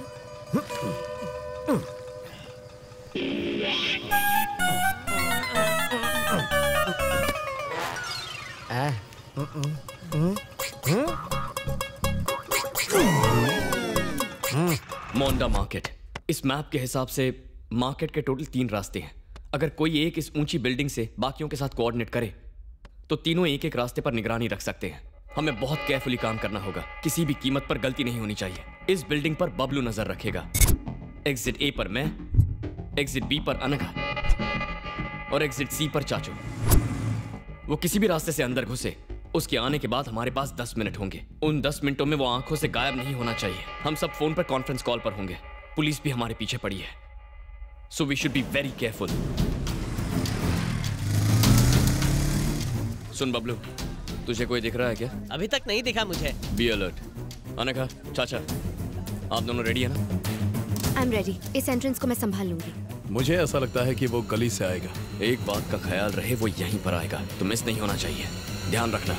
मोंडा मार्केट। इस मैप के हिसाब से मार्केट के टोटल तीन रास्ते हैं। अगर कोई एक इस ऊंची बिल्डिंग से बाकियों के साथ कोऑर्डिनेट करे तो तीनों एक एक रास्ते पर निगरानी रख सकते हैं। हमें बहुत केयरफुली काम करना होगा, किसी भी कीमत पर गलती नहीं होनी चाहिए। इस बिल्डिंग पर बबलू नजर रखेगा, एग्जिट ए पर मैं, एग्जिट बी पर अनघा और एग्जिट सी पर चाचू। वो किसी भी रास्ते से अंदर घुसे, उसके आने के बाद हमारे पास दस मिनट होंगे। उन दस मिनटों में वो आंखों से गायब नहीं होना चाहिए। हम सब फोन पर कॉन्फ्रेंस कॉल पर होंगे। पुलिस भी हमारे पीछे पड़ी है, so we should be very careful. सुन बबलू, तुझे कोई दिख रहा है क्या? अभी तक नहीं दिखा मुझे। Be alert. अनघा, चाचा, आप दोनों रेडी है ना? I am ready. इस एंट्रेंस को मैं संभाल लूंगी। मुझे ऐसा लगता है कि वो गली से आएगा। एक बात का ख्याल रहे, वो यहीं पर आएगा, तो मिस नहीं होना चाहिए। ध्यान रखना।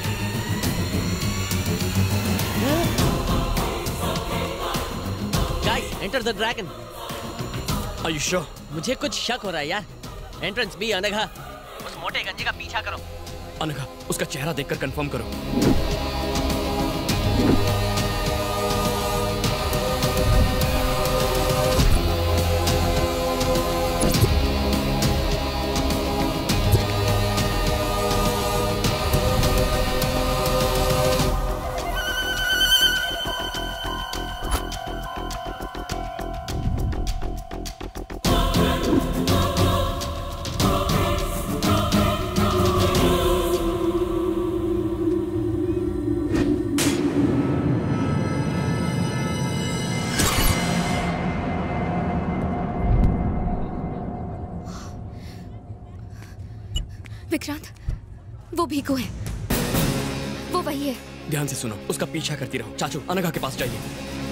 Guys, enter the dragon. Are you sure? मुझे कुछ शक हो रहा है यार। Entrance B Anagha. उस मोटे गंजे का पीछा करो। अनघा, उसका चेहरा देखकर कंफर्म करो। विक्रांत, वो भीखू है, वो वही है। ध्यान से सुनो, उसका पीछा करती रहो। चाचू, अनघा के पास जाइए।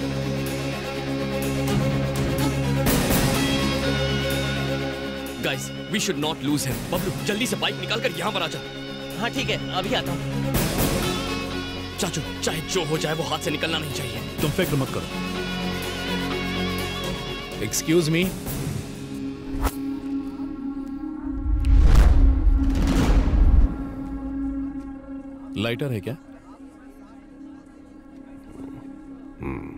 Guys, we should not lose him. Bablu, जल्दी से बाइक निकाल कर यहाँ पर आ जा। हाँ ठीक है, अभी आता हूँ। चाचू, चाहे जो हो जाए वो हाथ से निकलना नहीं चाहिए। तुम फिक्र मत करो। Excuse me. लाइटर है क्या? हम्म।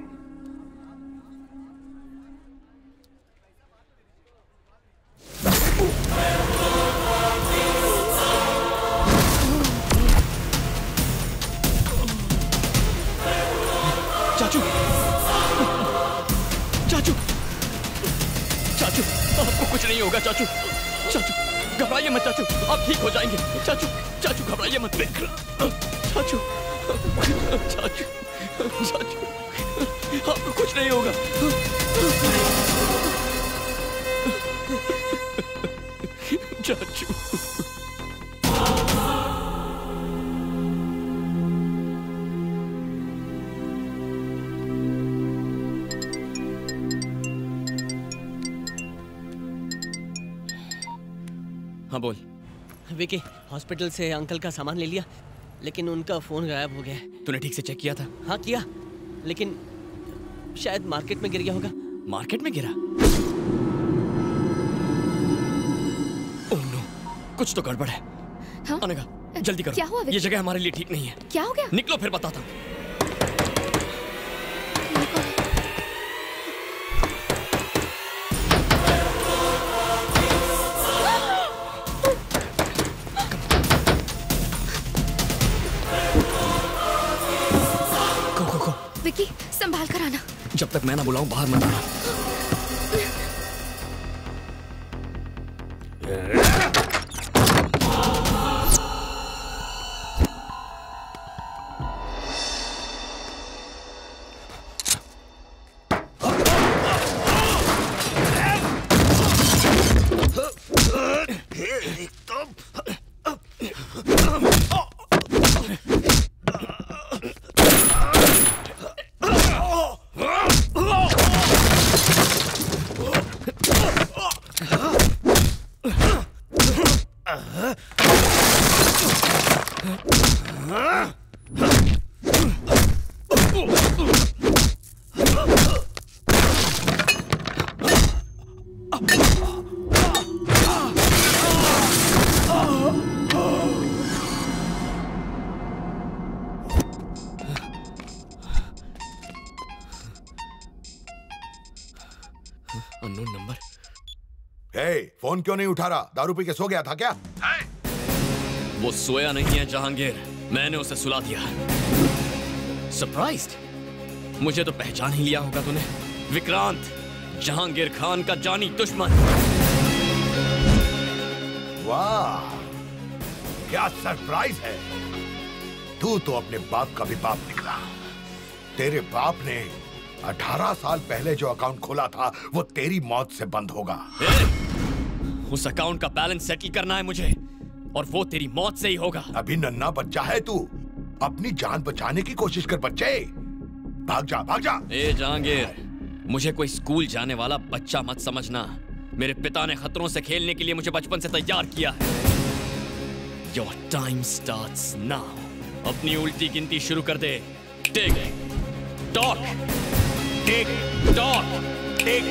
चाचू, चाचू, चाचू, आपको कुछ नहीं होगा चाचू। चाचू, घबराइए मत चाचू, आप ठीक हो जाएंगे। चाचू, चाचू घबराइए मत। चाचू, चाचू, चाचू, आपको कुछ नहीं होगा। चाचू, हाँ बोल। विकी, हॉस्पिटल से अंकल का सामान ले लिया, लेकिन उनका फोन गायब हो गया है। तूने ठीक से चेक किया था? हाँ किया, लेकिन शायद मार्केट में गिर गया होगा। मार्केट में गिरा? ओह नो, कुछ तो गड़बड़ है। हाँ? अनघा, जल्दी करो। क्या हुआ? ये जगह हमारे लिए ठीक नहीं है। क्या हो गया? निकलो फिर बताता हूँ। विकी, संभाल कर आना। जब तक मैं ना बुलाऊं बाहर मत आना। Unknown number. हे, फोन क्यों नहीं उठा रहा? दारू पी के सो गया था क्या? वो सोया नहीं है जहांगीर, मैंने उसे सुला दिया। सरप्राइज्ड? मुझे तो पहचान ही लिया होगा तूने। विक्रांत, जहांगीर खान का जानी दुश्मन। वाह, क्या सरप्राइज है। तू तो अपने बाप का भी बाप निकला। तेरे बाप ने अठारह साल पहले जो अकाउंट खोला था वो तेरी मौत से बंद होगा। उस अकाउंट का बैलेंस सेटल करना है मुझे, और वो तेरी मौत से ही होगा। अभी नन्हा बच्चा है तू, अपनी जान बचाने की कोशिश कर बच्चे। भाग जा, भाग जा। ए जहांगीर, मुझे कोई स्कूल जाने वाला बच्चा मत समझना। मेरे पिता ने खतरों से खेलने के लिए मुझे बचपन से तैयार किया है। Your time starts now. अपनी उल्टी गिनती शुरू कर दे। टिक टॉक, टिक टॉक, टिक।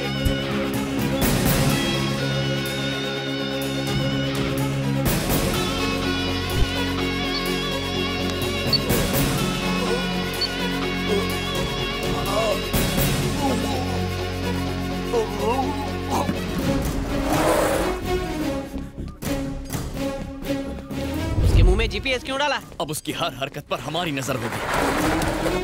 उसके मुंह में जीपीएस क्यों डाला? अब उसकी हर हरकत पर हमारी नजर होगी।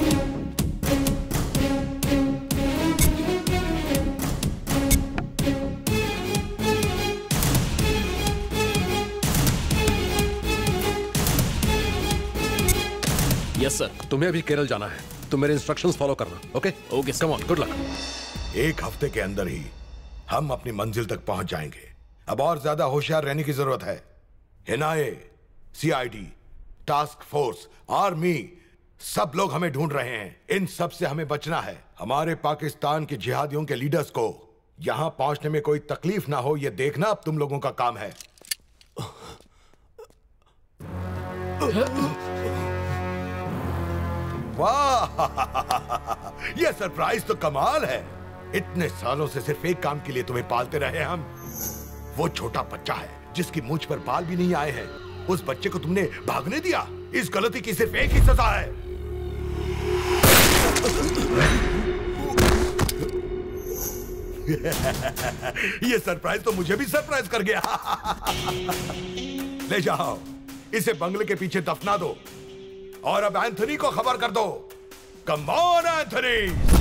Yes sir. तुम्हें अभी केरल जाना है, तुम मेरे इंस्ट्रक्शंस फॉलो करना। Okay okay, come on, good luck. एक हफ्ते के अंदर ही हम अपनी मंजिल तक पहुंच जाएंगे। अब और ज्यादा होशियार रहने की जरूरत है। NIA, CID, task force, army, सब लोग हमें ढूंढ रहे हैं। इन सब से हमें बचना है। हमारे पाकिस्तान के जिहादियों के लीडर्स को यहां पहुंचने में कोई तकलीफ ना हो, यह देखना अब तुम लोगों का काम है। वाह, यह सरप्राइज तो कमाल है। इतने सालों से सिर्फ एक काम के लिए तुम्हें पालते रहे हम। वो छोटा बच्चा है जिसकी मूंछ पर बाल भी नहीं आए हैं। उस बच्चे को तुमने भागने दिया। इस गलती की सिर्फ एक ही सजा है। ये सरप्राइज तो मुझे भी सरप्राइज कर गया। ले जाओ, इसे बंगले के पीछे दफना दो और अब एंथनी को खबर कर दो। Come on Anthony.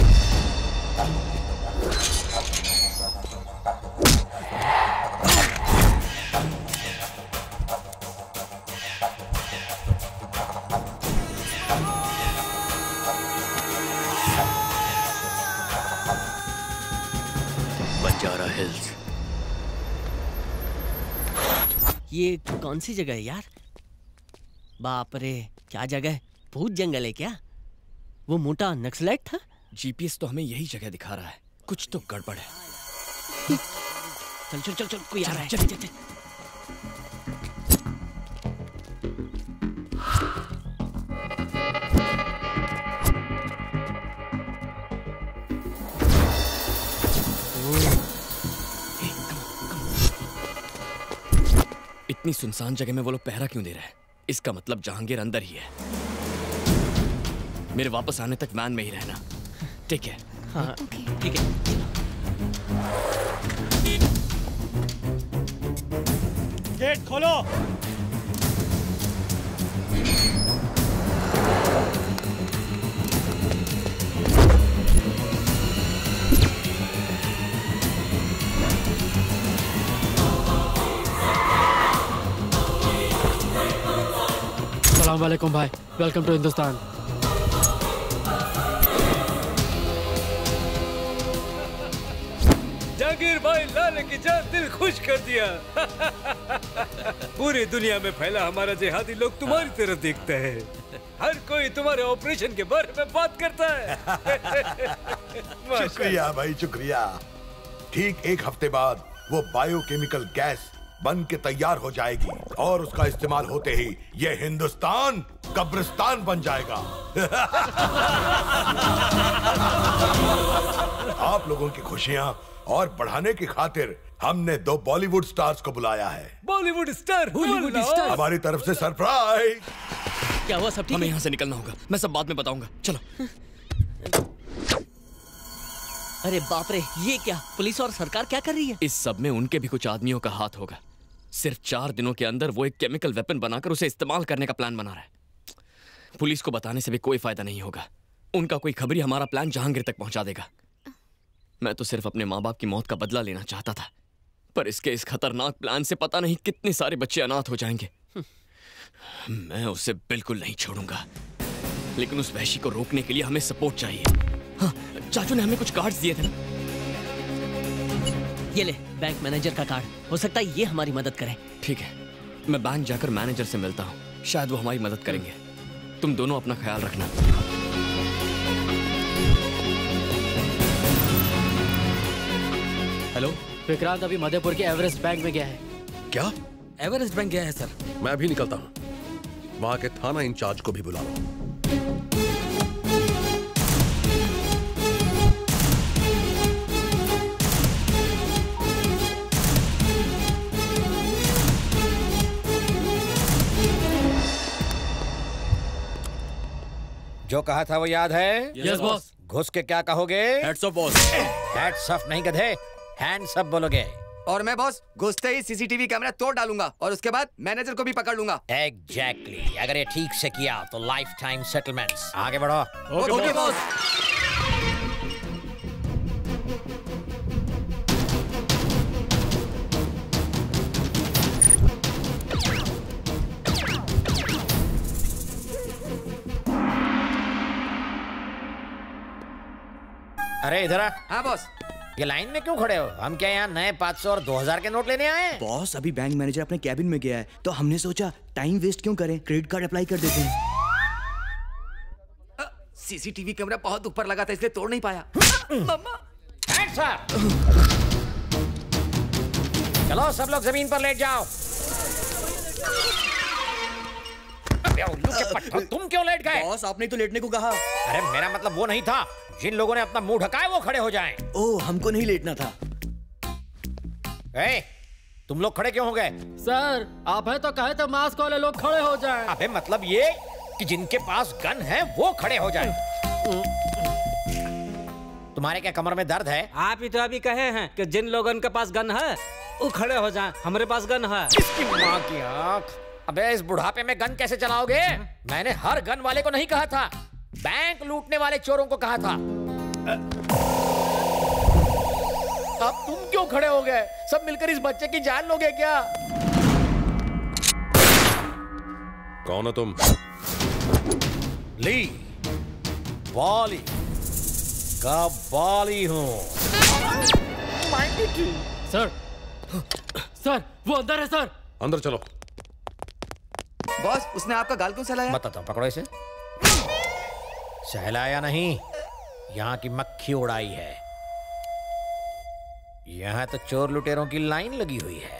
Banjara Hills. ये कौन सी जगह है यार? बाप रे, क्या जगह है? भूत जंगल है क्या? वो मोटा नक्सलाइट था? जीपीएस तो हमें यही जगह दिखा रहा है। कुछ तो गड़बड़ है। चल चल चल चल, कोई आ रहा है। चल चल चल। इतनी सुनसान जगह में वो लोग पहरा क्यों दे रहे हैं? इसका मतलब जहांगीर अंदर ही है। मेरे वापस आने तक वैन में ही रहना, ठीक है? हाँ ठीक है। गेट खोलो। अस्सलाम वालेकुम भाई, वेलकम टू हिंदुस्तान। जहांगीर भाई लाले की जान दिल खुश कर दिया। पूरी दुनिया में फैला हमारा जिहादी लोग तुम्हारी तरफ देखता है। हर कोई तुम्हारे ऑपरेशन के बारे में बात करता है। शुक्रिया भाई, शुक्रिया। ठीक एक हफ्ते बाद वो बायोकेमिकल गैस बन के तैयार हो जाएगी और उसका इस्तेमाल होते ही ये हिंदुस्तान कब्रिस्तान बन जाएगा। आप लोगों की खुशियां और बढ़ाने की खातिर हमने दो बॉलीवुड स्टार्स को बुलाया है। Bollywood star, Bollywood star. हमारी तरफ से सरप्राइज। क्या हुआ? सब ठीक? हमें यहाँ से निकलना होगा। मैं सब बाद में बताऊंगा। चलो। अरे बाप रे, ये क्या? पुलिस और सरकार क्या कर रही है? इस सब में उनके भी कुछ आदमियों का हाथ होगा। सिर्फ चार दिनों के अंदर वो एक केमिकल वेपन बनाकर उसे इस्तेमाल करने का प्लान बना रहा है। पुलिस को बताने से भी कोई फायदा नहीं होगा। उनका कोई खबरी हमारा प्लान जहांगीर तक पहुंचा देगा। मैं तो सिर्फ अपने माँ बाप की मौत का बदला लेना चाहता था, पर इसके इस खतरनाक प्लान से पता नहीं कितने सारे बच्चे अनाथ हो जाएंगे। मैं उसे बिल्कुल नहीं छोड़ूंगा, लेकिन उस वहशी को रोकने के लिए हमें सपोर्ट चाहिए। हाँ, चाचू ने हमें कुछ कार्ड्स दिए थे ना? ये ले, बैंक मैनेजर का कार्ड। हो सकता है ये हमारी मदद करे। ठीक है, मैं बैंक जाकर मैनेजर से मिलता हूँ। शायद वो हमारी मदद करेंगे। तुम दोनों अपना ख्याल रखना। हेलो, विक्रांत अभी मधेपुर के एवरेस्ट बैंक में गया है। क्या? एवरेस्ट बैंक गया है सर। मैं भी निकलता हूँ। वहां के थाना इंचार्ज को भी बुला लो। जो कहा था वो याद है? Yes boss. घुस के क्या कहोगे? Heads off boss. Heads off नहीं गधे, हैंड्स अप बोलोगे। और मैं बॉस घुसते ही सीसीटीवी कैमरा तोड़ डालूंगा और उसके बाद मैनेजर को भी पकड़ लूंगा। Exactly exactly. अगर ये ठीक से किया तो लाइफ टाइम सेटलमेंट्स। आगे बढ़ो। Okay boss. अरे इधर आ। हाँ बॉस। ये लाइन में क्यों खड़े हो? हम क्या यहाँ नए पाँच सौ और दो हजार के नोट लेने आए हैं? बॉस अभी बैंक मैनेजर अपने कैबिन में गया है तो हमने सोचा टाइम वेस्ट क्यों करें, क्रेडिट कार्ड अप्लाई कर देते हैं। सीसीटीवी कैमरा बहुत ऊपर लगा था इसलिए तोड़ नहीं पाया। मम्मा चलो सब लोग जमीन पर लेट जाओ। अबे उल्लू के पट्टो, तुम क्यों लेट गए? बॉस आपने तो लेटने को कहा। अरे मेरा मतलब वो नहीं था, जिन लोगों ने अपना मुंह ढका है वो खड़े हो जाएं। ओह हमको नहीं लेटना था। ए, तुम लोग खड़े क्यों हो गए? सर आप है तो कहे तो मास्क वाले लोग खड़े हो जाएं। अबे मतलब ये कि जिनके पास गन है वो खड़े हो जाएं। तुम्हारे क्या कमर में दर्द है? आप ही तो अभी कहे हैं कि जिन लोगों के पास गन है वो खड़े हो जाएं। हमारे पास गन है। इसकी माँ की आँख। अबे इस बुढ़ापे में गन कैसे चलाओगे? मैंने हर गन वाले को नहीं कहा था, बैंक लूटने वाले चोरों को कहा था। अब तुम क्यों खड़े हो गए? सब मिलकर इस बच्चे की जान लोगे क्या? कौन हो तुम? ली बाली का बाली हूँ। सर सर वो अंदर है सर। अंदर चलो। बॉस उसने आपका गाल क्यों सहलाया? बताता हूँ, पकड़ो इसे। सहलाया नहीं, यहाँ की मक्खी उड़ाई है। यहाँ तो चोर लुटेरों की लाइन लगी हुई है।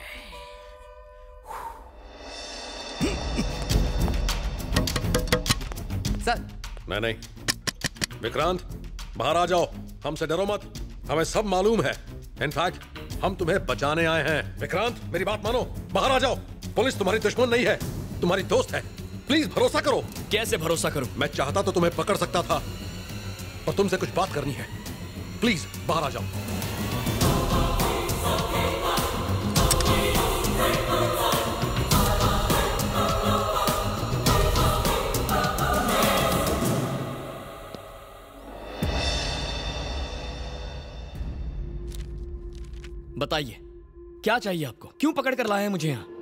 सर मैं नहीं। विक्रांत बाहर आ जाओ, हमसे डरो मत, हमें सब मालूम है। इनफैक्ट हम तुम्हें बचाने आए हैं। विक्रांत मेरी बात मानो, बाहर आ जाओ। पुलिस तुम्हारी दुश्मन नहीं है, तुम्हारी दोस्त है। प्लीज भरोसा करो। कैसे भरोसा करूं? मैं चाहता तो तुम्हें पकड़ सकता था, पर तुमसे कुछ बात करनी है। प्लीज बाहर आ जाओ। बताइए क्या चाहिए आपको? क्यों पकड़ कर लाए हैं मुझे यहाँ?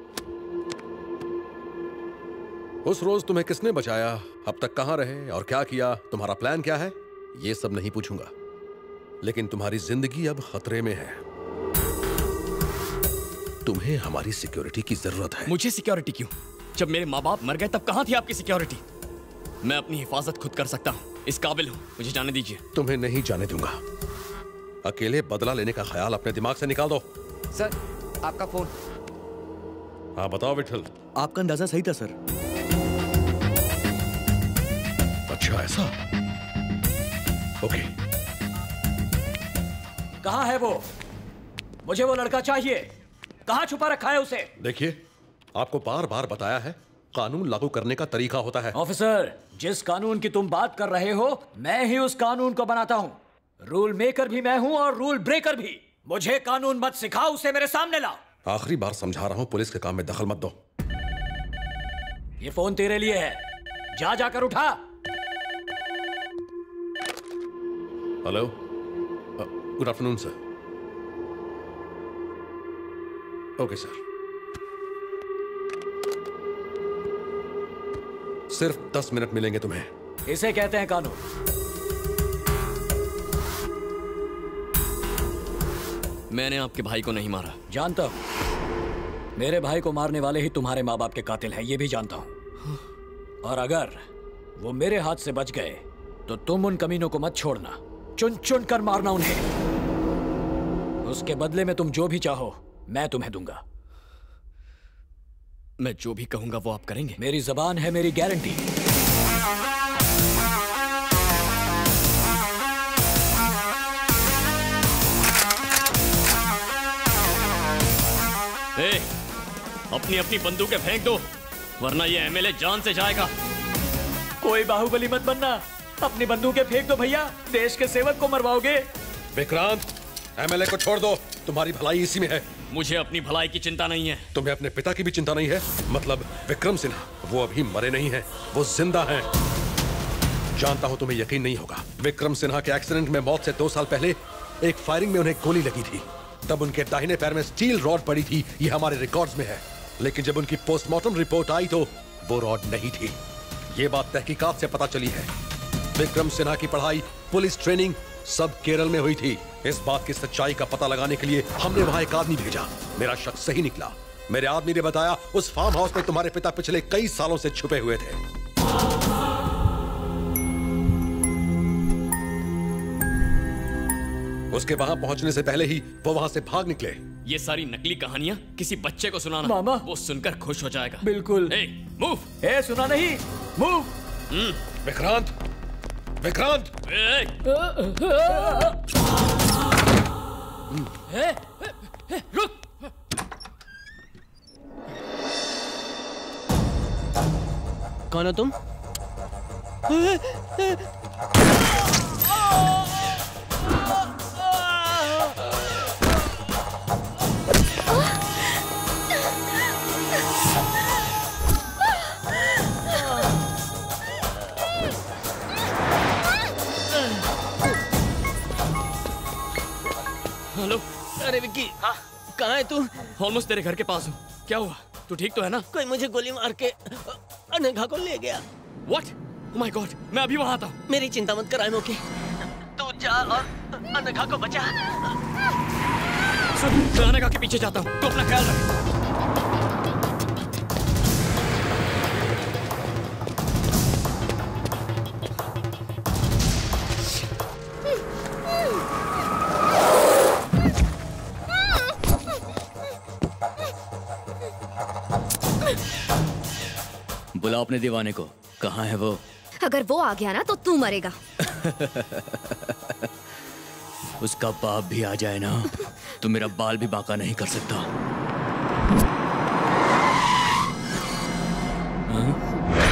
उस रोज तुम्हें किसने बचाया, अब तक कहां रहे और क्या किया, तुम्हारा प्लान क्या है, ये सब नहीं पूछूंगा। लेकिन तुम्हारी जिंदगी अब खतरे में है। तुम्हें हमारी सिक्योरिटी की जरूरत है। मुझे सिक्योरिटी क्यों? जब मेरे माँ बाप मर गए तब कहां थी आपकी सिक्योरिटी? मैं अपनी हिफाजत खुद कर सकता हूँ, इस काबिल हूँ, मुझे जाने दीजिए। तुम्हें नहीं जाने दूंगा। अकेले बदला लेने का ख्याल अपने दिमाग से निकाल दो। सर आपका फोन। हाँ बताओ विठल। आपका अंदाजा सही था सर। अच्छा ऐसा? ओके। कहाँ है वो? मुझे वो लड़का चाहिए। कहाँ छुपा रखा है उसे? देखिए आपको बार बार बताया है, कानून लागू करने का तरीका होता है। ऑफिसर, जिस कानून की तुम बात कर रहे हो मैं ही उस कानून को बनाता हूँ। रूल मेकर भी मैं हूँ और रूल ब्रेकर भी। मुझे कानून मत सिखाओ, उसे मेरे सामने ला। आखिरी बार समझा रहा हूँ, पुलिस के काम में दखल मत दो। ये फोन तेरे लिए है, जा जाकर उठा। Hello, good afternoon sir. Okay sir. सिर्फ दस मिनट मिलेंगे तुम्हें। इसे कहते हैं कानून। मैंने आपके भाई को नहीं मारा। जानता हूं, मेरे भाई को मारने वाले ही तुम्हारे माँ बाप के कातिल हैं, ये भी जानता हूं। और अगर वो मेरे हाथ से बच गए तो तुम उन कमीनों को मत छोड़ना, चुन चुन कर मारना उन्हें। उसके बदले में तुम जो भी चाहो मैं तुम्हें दूंगा। मैं जो भी कहूंगा वो आप करेंगे? मेरी जबान है मेरी गारंटी। ए, अपनी अपनी बंदूकें फेंक दो, वरना ये एमएलए जान से जाएगा। कोई बाहुबली मत बनना, अपनी बंदूकें फेंक दो भैया, देश के सेवक को मरवाओगे। विक्रांत, एमएलए को छोड़ दो, तुम्हारी भलाई इसी में है। मुझे अपनी भलाई की चिंता नहीं है। तुम्हें अपने पिता की भी चिंता नहीं है? मतलब विक्रम सिन्हा, वो अभी मरे नहीं हैं, वो जिंदा हैं। जानता हूं तुम्हें यकीन नहीं होगा, विक्रम सिन्हा के एक्सीडेंट में मौत से दो साल पहले एक फायरिंग में उन्हें गोली लगी थी। तब उनके दाहिने पैर में स्टील रॉड पड़ी थी, ये हमारे रिकॉर्ड्स में है। लेकिन जब उनकी पोस्टमार्टम रिपोर्ट आई तो वो रॉड नहीं थी। ये बात तहकीकात से पता चली है। विक्रम सिन्हा की पढ़ाई, पुलिस ट्रेनिंग सब केरल में हुई थी। इस बात की सच्चाई का पता लगाने के लिए हमने वहां एक आदमी भेजा। मेरा शक सही निकला। मेरे आदमी ने बताया उस फार्म हाउस में तुम्हारे पिता पिछले कई सालों से छुपे हुए थे। उसके वहां पहुंचने से पहले ही वो वहां से भाग निकले। ये सारी नकली कहानियां किसी बच्चे को सुनाना, मामा, वो सुनकर खुश हो जाएगा। बिल्कुल। ए, मूव। ए, सुना नहीं, मूव। विक्रांत, विक्रांत। ए, ए, ए, रुक। कौन हो तुम? हेलो। अरे विक्की, हाँ कहाँ है तू? ऑलमोस्ट तेरे घर के पास हूँ। क्या हुआ? तू ठीक तो है ना? कोई मुझे गोली मार के अनघा को ले गया। What? Oh my God, मैं अभी वहाँ आता हूँ। मेरी चिंता मत कर मोके, तू जा और अनघा को बचा। सुन, मैं अनघा के पीछे जाता हूँ, तो अपना ख्याल रख। बुलाओ अपने दीवाने को। कहाँ है वो? अगर वो आ गया ना तो तू मरेगा। उसका बाप भी आ जाए ना तो मेरा बाल भी बांका नहीं कर सकता। हाँ?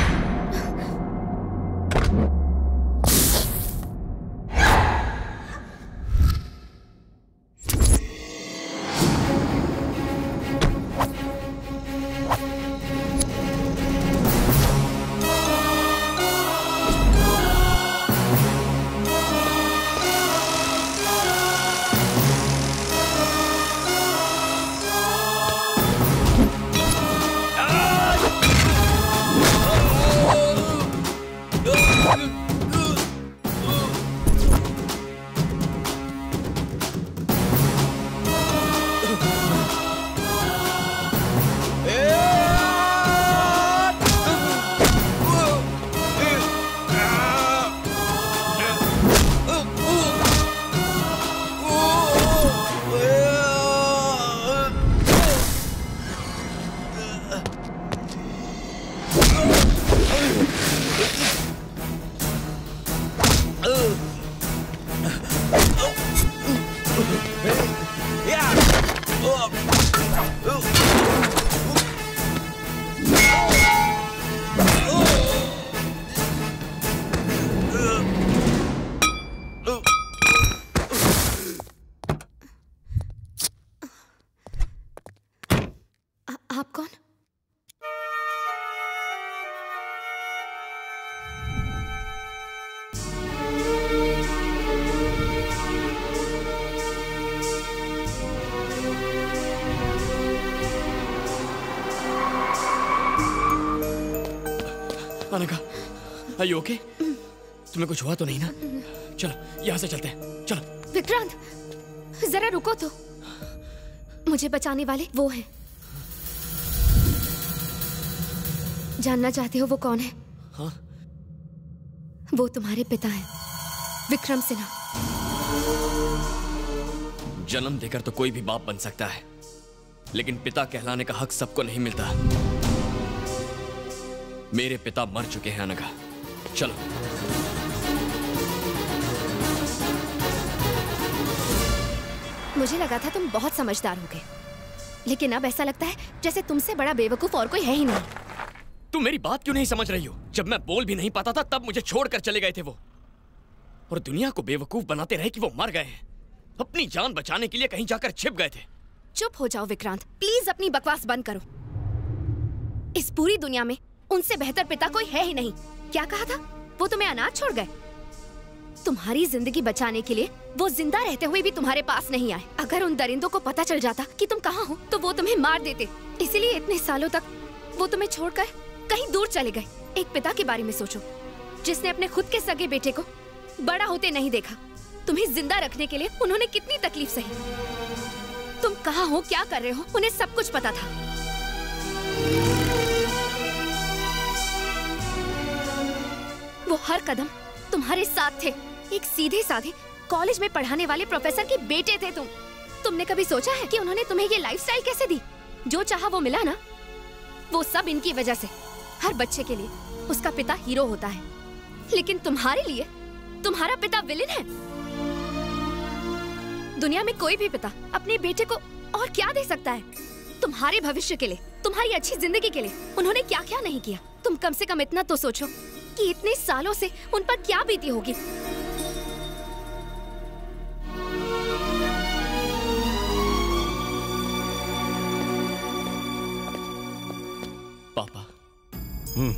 आप कौन? Anagha, are you okay? तुम्हें कुछ हुआ तो नहीं ना? चलो यहाँ से चलते हैं, चलो। विक्रांत, जरा रुको तो। मुझे बचाने वाले वो हैं। जानना चाहते हो वो कौन है? हाँ? वो तुम्हारे पिता हैं, विक्रम सिन्हा। जन्म देकर तो कोई भी बाप बन सकता है, लेकिन पिता कहलाने का हक सबको नहीं मिलता। मेरे पिता मर चुके हैं अनघा, चलो। मुझे लगा था तुम बहुत समझदार होगे, लेकिन अब ऐसा लगता है जैसे तुमसे बड़ा बेवकूफ और कोई है ही नहीं। तुम मेरी बात क्यों नहीं समझ रही हो? जब मैं बोल भी नहीं पाता था तब मुझे छोड़कर चले गए थे वो, और दुनिया को बेवकूफ बनाते रहे कि वो मर गए हैं। अपनी जान बचाने के लिए कहीं जाकर छिप गए थे। चुप हो जाओ विक्रांत, प्लीज अपनी बकवास बंद करो। इस पूरी दुनिया में उनसे बेहतर पिता कोई है ही नहीं। क्या कहा था? वो तुम्हें अनाथ छोड़ गए? तुम्हारी जिंदगी बचाने के लिए वो जिंदा रहते हुए भी तुम्हारे पास नहीं आए। अगर उन दरिंदों को पता चल जाता कि तुम कहाँ हो तो वो तुम्हें मार देते। इसीलिए इतने सालों तक वो तुम्हें छोड़कर कहीं दूर चले गए। एक पिता के बारे में सोचो जिसने अपने खुद के सगे बेटे को बड़ा होते नहीं देखा। तुम्हें जिंदा रखने के लिए उन्होंने कितनी तकलीफ सही। तुम कहाँ हो, क्या कर रहे हो, उन्हें सब कुछ पता था। वो हर कदम तुम्हारे साथ थे। एक सीधे साधे कॉलेज में पढ़ाने वाले प्रोफेसर के बेटे थे तुम। तुमने कभी सोचा है कि उन्होंने तुम्हें ये लाइफस्टाइल कैसे दी? जो चाहा वो मिला ना, वो सब इनकी वजह से। हर बच्चे के लिए उसका पिता हीरो होता है, लेकिन तुम्हारे लिए तुम्हारा पिता विलेन है। दुनिया में कोई भी पिता अपने बेटे को और क्या दे सकता है? तुम्हारे भविष्य के लिए, तुम्हारी अच्छी जिंदगी के लिए उन्होंने क्या क्या नहीं किया। तुम कम से कम इतना तो सोचो कि इतने सालों से उन पर क्या बीती होगी। पापा। हम्म।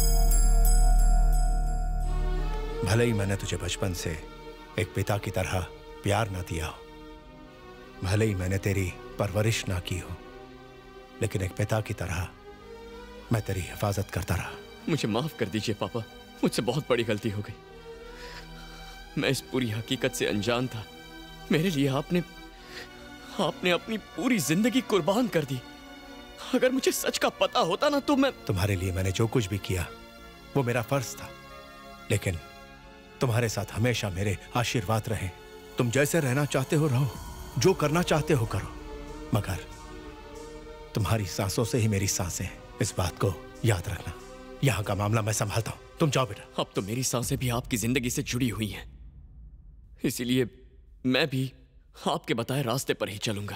भले ही मैंने तुझे बचपन से एक पिता की तरह प्यार ना दिया हो, भले ही मैंने तेरी परवरिश ना की हो, लेकिन एक पिता की तरह मैं तेरी हिफाजत करता रहा। मुझे माफ कर दीजिए पापा, मुझसे बहुत बड़ी गलती हो गई। मैं इस पूरी हकीकत से अनजान था। मेरे लिए आपने आपने अपनी पूरी जिंदगी कुर्बान कर दी। अगर मुझे सच का पता होता ना तो मैं तुम्हारे लिए मैंने जो कुछ भी किया वो मेरा फर्ज था, लेकिन तुम्हारे साथ हमेशा मेरे आशीर्वाद रहे। तुम जैसे रहना चाहते हो रहो, जो करना चाहते हो करो, मगर तुम्हारी सांसों से ही मेरी सांसें हैं। इस बात को याद रखना। यहाँ का मामला मैं संभालता हूँ, तुम जाओ बेटा। अब तो मेरी सांसें भी आपकी जिंदगी से जुड़ी हुई हैं, इसीलिए मैं भी आपके बताए रास्ते पर ही चलूंगा।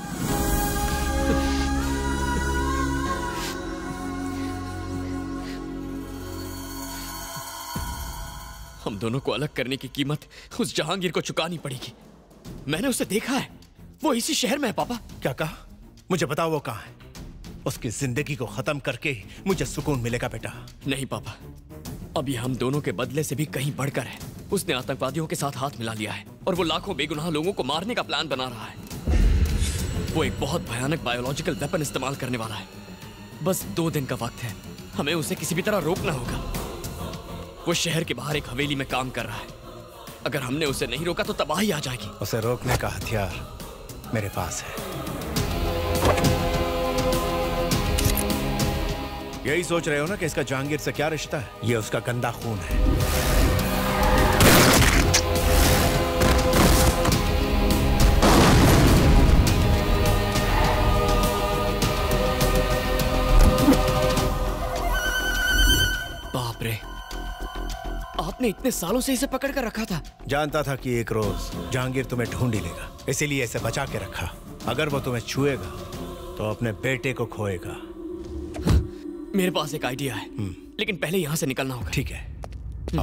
हम दोनों को अलग करने की कीमत उस जहांगीर को चुकानी पड़ेगी। मैंने उसे देखा है, वो इसी शहर में है। पापा क्या कहा? मुझे बताओ वो कहाँ है? उसकी जिंदगी को खत्म करके ही मुझे सुकून मिलेगा बेटा। नहीं पापा, अभी हम दोनों के बदले से भी कहीं बढ़कर है। उसने आतंकवादियों के साथ हाथ मिला लिया है और वो लाखों बेगुनाह लोगों को मारने का प्लान बना रहा है। वो एक बहुत भयानक बायोलॉजिकल वेपन इस्तेमाल करने वाला है। बस दो दिन का वक्त है, हमें उसे किसी भी तरह रोकना होगा। वो शहर के बाहर एक हवेली में काम कर रहा है। अगर हमने उसे नहीं रोका तो तबाही आ जाएगी। उसे रोकने का हथियार मेरे पास है। यही सोच रहे हो ना कि इसका जहांगीर से क्या रिश्ता है? ये उसका गंदा खून है। बाप रे, आपने इतने सालों से इसे पकड़ कर रखा था? जानता था कि एक रोज जहांगीर तुम्हें ढूंढ ही लेगा, इसीलिए इसे बचा के रखा। अगर वो तुम्हें छुएगा तो अपने बेटे को खोएगा। मेरे पास एक आइडिया है, लेकिन पहले यहां से निकलना होगा। ठीक है, आओ।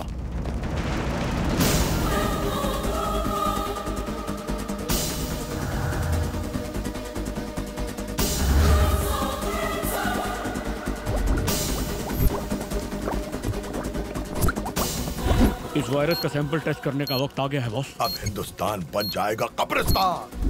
इस वायरस का सैंपल टेस्ट करने का वक्त आ गया है बॉस। अब हिंदुस्तान बन जाएगा कब्रिस्तान।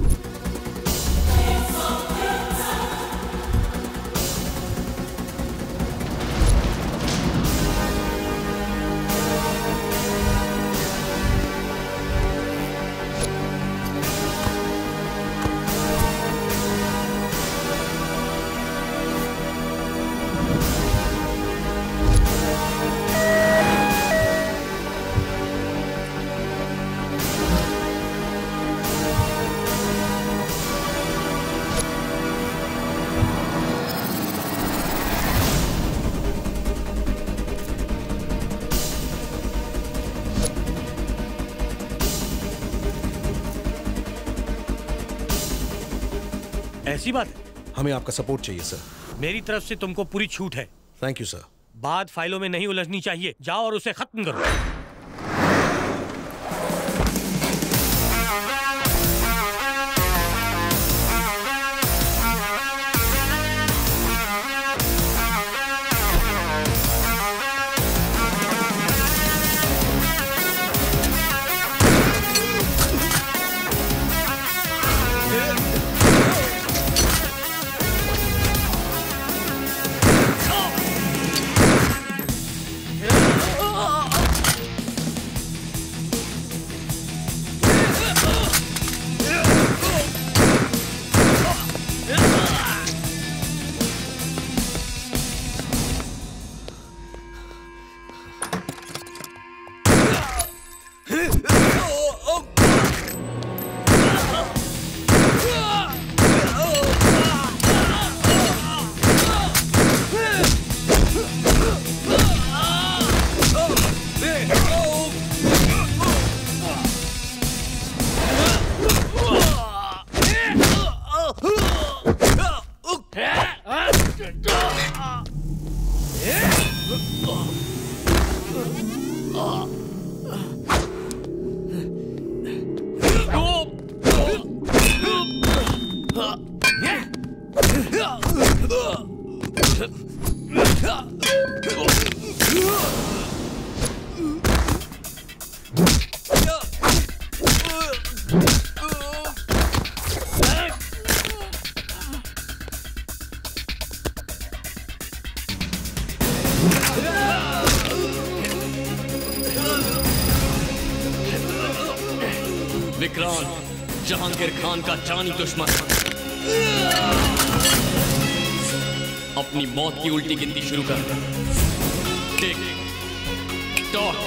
ऐसी बात है? हमें आपका सपोर्ट चाहिए सर। मेरी तरफ से तुमको पूरी छूट है। Thank you sir. बात फाइलों में नहीं उलझनी चाहिए। जाओ और उसे खत्म करो। विक्रांत जहांगीर खान का जानी दुश्मन अपनी मौत की उल्टी गिनती शुरू कर। Tick tock.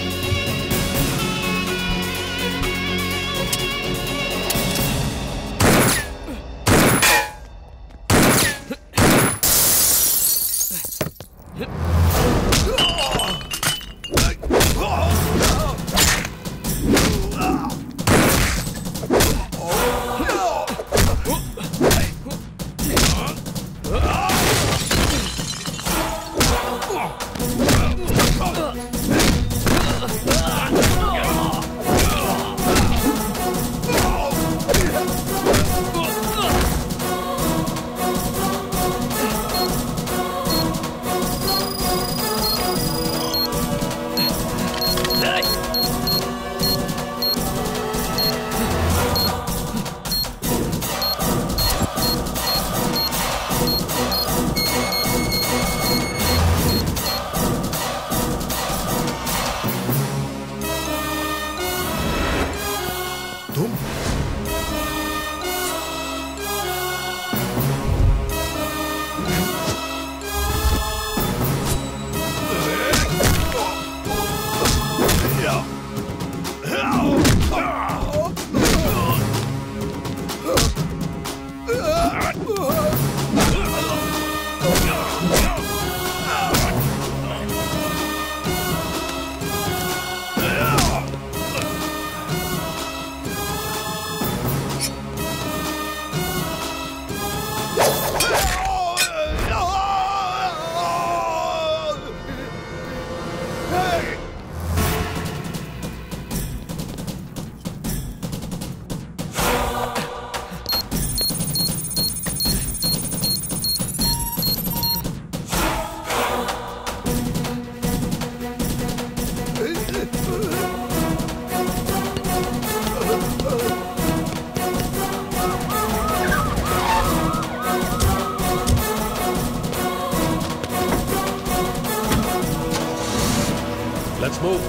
Let's move.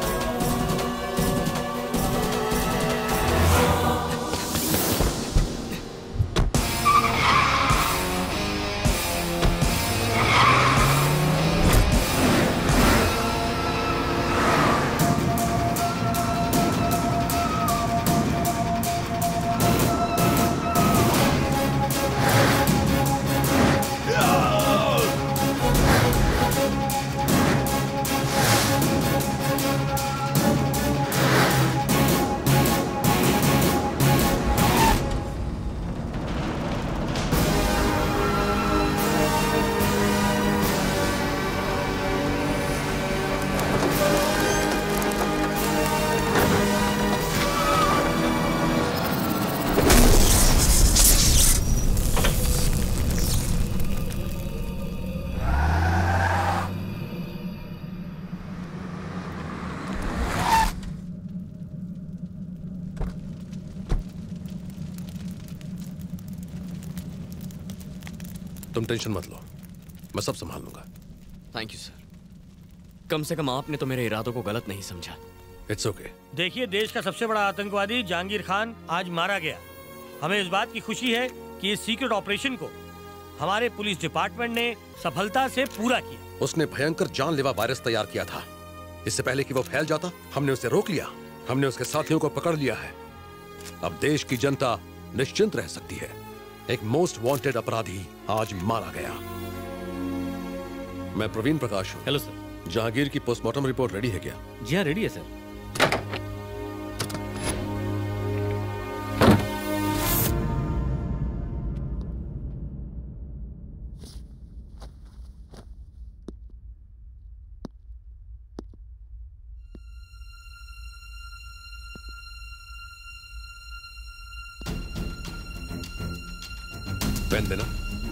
तुम टेंशन मत लो, मैं सब संभाल लूंगा। Thank you sir. कम से कम आपने तो मेरे इरादों को गलत नहीं समझा। It's okay. देखिए, देश का सबसे बड़ा आतंकवादी जहांगीर खान आज मारा गया। हमें इस बात की खुशी है कि इस सीक्रेट ऑपरेशन को हमारे पुलिस डिपार्टमेंट ने सफलता से पूरा किया। उसने भयंकर जानलेवा वायरस तैयार किया था। इससे पहले कि वो फैल जाता, हमने उसे रोक लिया। हमने उसके साथियों को पकड़ लिया है। अब देश की जनता निश्चिंत रह सकती है। एक मोस्ट वांटेड अपराधी आज मारा गया। मैं प्रवीण प्रकाश हूँ। Hello sir. जहांगीर की पोस्टमार्टम रिपोर्ट रेडी है क्या? जी हाँ, रेडी है सर। पेन देना।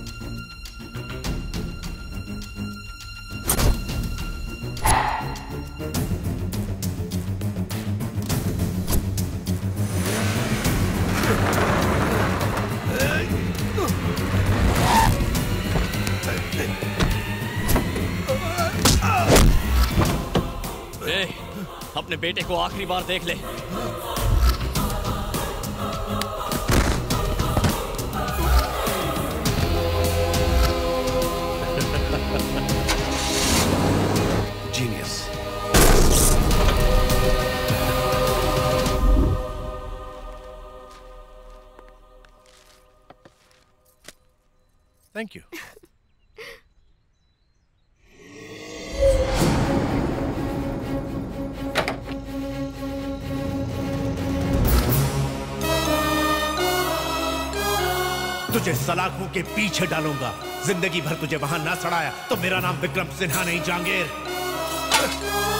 ए, अपने बेटे को आखिरी बार देख ले। जीनियस। Thank you. तुझे सलाखों के पीछे डालूंगा। जिंदगी भर तुझे वहां ना सड़ाया तो मेरा नाम विक्रम सिन्हा नहीं, जहांगीर।